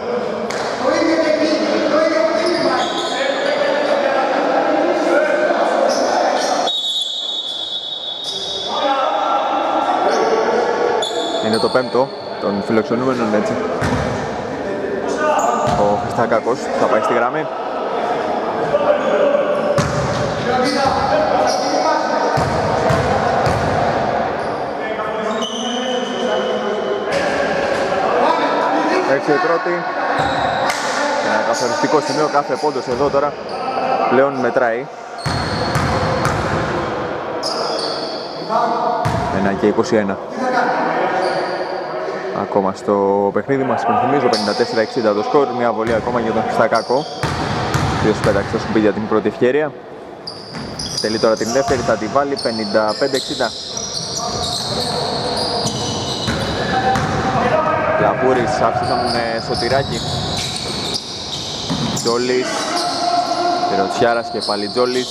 Είναι το πέμπτο των φιλοξενούμενων, έτσι. Ο Χριστακάκος θα πάει στη γραμμή. Έτσι η πρώτη. Ένα καθοριστικό σημείο, κάθε πόντος εδώ τώρα πλέον μετράει. Ένα και είκοσι ένα. Ακόμα στο παιχνίδι μας, υπενθυμίζω, πενήντα τέσσερα εξήντα το σκορ, μια βολή ακόμα για τον Χριστακάκο. οποίος πέταξε στο σκουπίδι για την πρώτη ευκαιρία. Τελεί τώρα την δεύτερη, θα τη βάλει πενήντα πέντε εξήντα. Λαπούρης, άφησε τον Σωτηράκη. Τζόλης, Τεροτσιάρας και πάλι Τζόλης.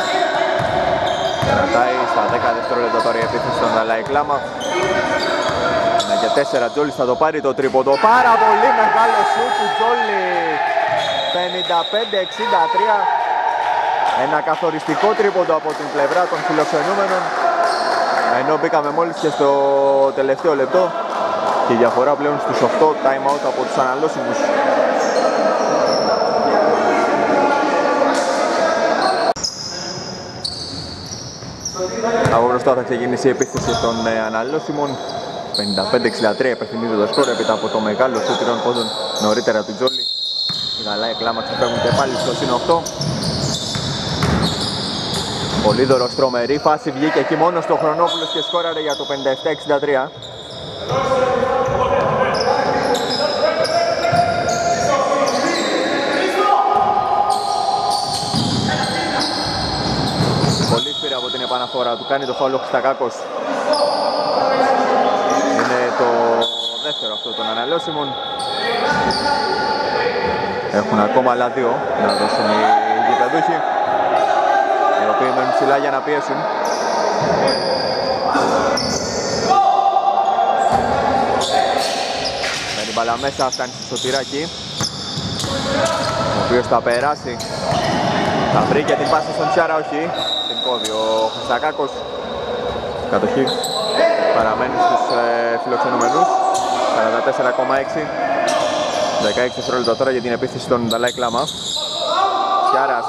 Κρατάει στα δέκα δευτερόλεπτα τώρα η επίθεση στον Δαλάη Κλάμα. Ένα και τέσσερα, Τζόλης θα το πάρει το τρίποντο. Πάρα πολύ μεγάλο σουτ του Τζόλη. πενήντα πέντε εξήντα τρία. Ένα καθοριστικό τρίποντο από την πλευρά των φιλοξενούμενων. Ενώ μπήκαμε μόλις και στο τελευταίο λεπτό. Και η διαφορά πλέον στους οκτώ, time out από τους αναλώσιμους. Από μπροστά θα ξεκινήσει η επίθεση των αναλώσιμων. πενήντα πέντε εξήντα τρία υπερθυμίζει το σκορ έπειτα από το μεγάλο σουτ τριών πόντων νωρίτερα του Τζόλη. Οι Γαλάοι Κλάμα ξεφεύγουν και πάλι στο συν οκτώ. Πολύδωρος, τρομερή φάση, βγήκε εκεί μόνος το Χρονόπουλος και σκόραρε για το πενήντα επτά εξήντα τρία. Πολύ πήρε από την επαναφορά του, κάνει το φάουλ ο Χριστακάκος. Είναι το δεύτερο αυτό των αναλώσιμων. Έχουν ακόμα άλλα δύο να δώσουν οι γηπεδούχοι, οι οποίοι μένουν ψηλά για να πιέσουν. Με την μπάλα μέσα φτάνει στο Σωτηράκη, ο οποίος θα περάσει. Θα βρει και την πάση στον Τσιάρα, όχι. Την κόβει ο Χριστακάκος. Κατοχή παραμένει στους ε, φιλοξενούμενους. σαράντα τέσσερα κόμμα έξι. δεκαέξι δευτερόλεπτα τώρα για την επίθεση των Δαλάη Κλάμα. Τσιάρας.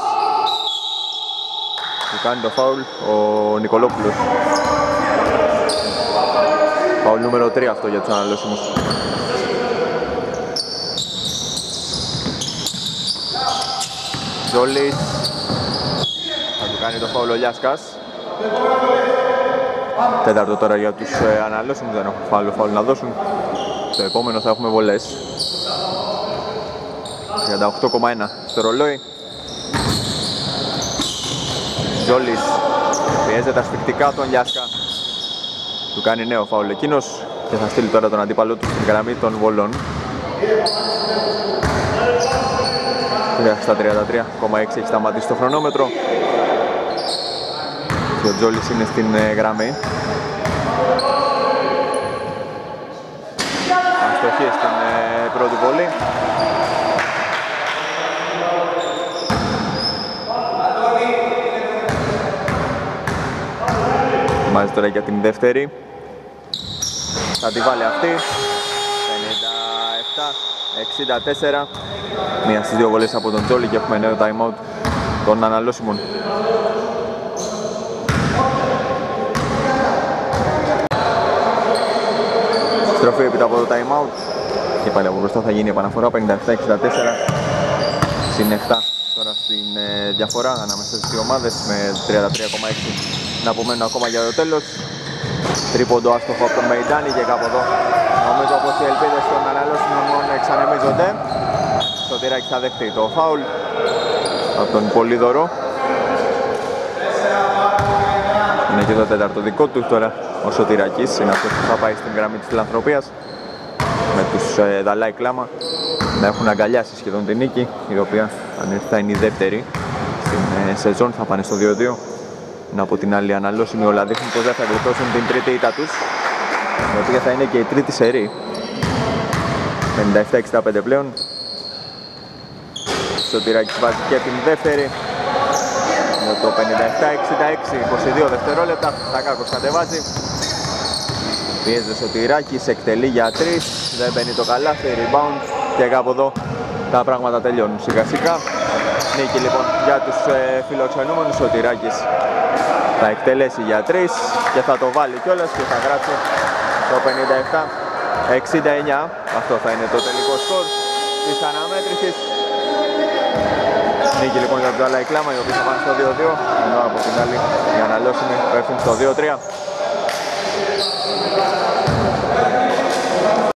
Του κάνει το φάουλ ο Νικολόπουλος. Φάουλ νούμερο τρία αυτό για τους αναλώσιμους. Τζόλης. Θα του κάνει το φάουλ ο Λιάσκας. Τέταρτο τώρα για τους ε, αναλώσιμους, δεν έχουν φάουλ, φάουλ να δώσουν. Το επόμενο θα έχουμε βολές. τριάντα οκτώ κόμμα ένα στο ρολόι. Τζόλης πιέζεται ασφικτικά τον Λιάσκα. Του κάνει νέο φάουλ εκείνος και θα στείλει τώρα τον αντίπαλο του στην γραμμή των βολών. Στα τριάντα τρία κόμμα έξι έχει σταματήσει το χρονόμετρο. Και ο Τζόλης είναι στην ε, γραμμή. Αστοχή στην ε, πρώτη βολή. Μάζει τώρα για την δεύτερη. Θα τη βάλει αυτή. πενήντα επτά εξήντα τέσσερα. Μία στις δύο βολές από τον Τζόλη και έχουμε νέο time out των αναλώσιμων. Στροφή έπειτα από το time out. Και πάλι από μπροστά θα γίνει η επαναφορά. πενήντα επτά εξήντα τέσσερα. Συν επτά τώρα στην ε, διαφορά ανάμεσα στις δύο ομάδες με τριάντα τρία κόμμα έξι να απομένουν ακόμα για το τέλος. Τρίποντο άστοχο από τον Μεϊντάνη και κάπου εδώ νομίζω πως οι ελπίδες των αναλώσιμων εξανεμίζονται. Σωτηράκη θα δεχτεί το φάουλ από τον Πολύδωρο. Είναι και το τέταρτο δικό του τώρα ο Σωτηράκης. Είναι αυτός που θα πάει στην γραμμή της φιλανθρωπίας με τους ε, Δαλάη Κλάμα να έχουν αγκαλιάσει σχεδόν την νίκη, η οποία αν ήρθε θα είναι η δεύτερη στην ε, σεζόν, θα πάνε στο δύο δύο. Ενώ από την άλλη αναλώσιμοι όλα δείχνουν πως δεν θα γλιτώσουν την τρίτη ήττα τους, η οποία θα είναι και η τρίτη σερί. πενήντα επτά εξήντα πέντε πλέον. Σωτηράκης βάζει και την δεύτερη με το πενήντα επτά εξήντα έξι, είκοσι δύο δευτερόλεπτα. Χριστακάκος κατεβάζει. Πιέζει ο Σωτηράκης, εκτελεί για τρεις, δεν μπαίνει το καλάθι, rebound και κάπου εδώ τα πράγματα τελειώνουν σιγά σιγά. Νίκη λοιπόν για τους ε, φιλοξενούμενους. Σωτηράκης θα εκτελέσει για τρεις και θα το βάλει κιόλας και θα γράψει το πενήντα επτά εξήντα εννιά. Αυτό θα είναι το τελικό σκορ της αναμέτρησης. Νίκη λοιπόν για τον Δαλάη Κλάμα, οι οποίοι θα πάνε στο δύο δύο, ενώ από την άλλη οι αναλώσιμοι πέφτουν στο δύο τρία.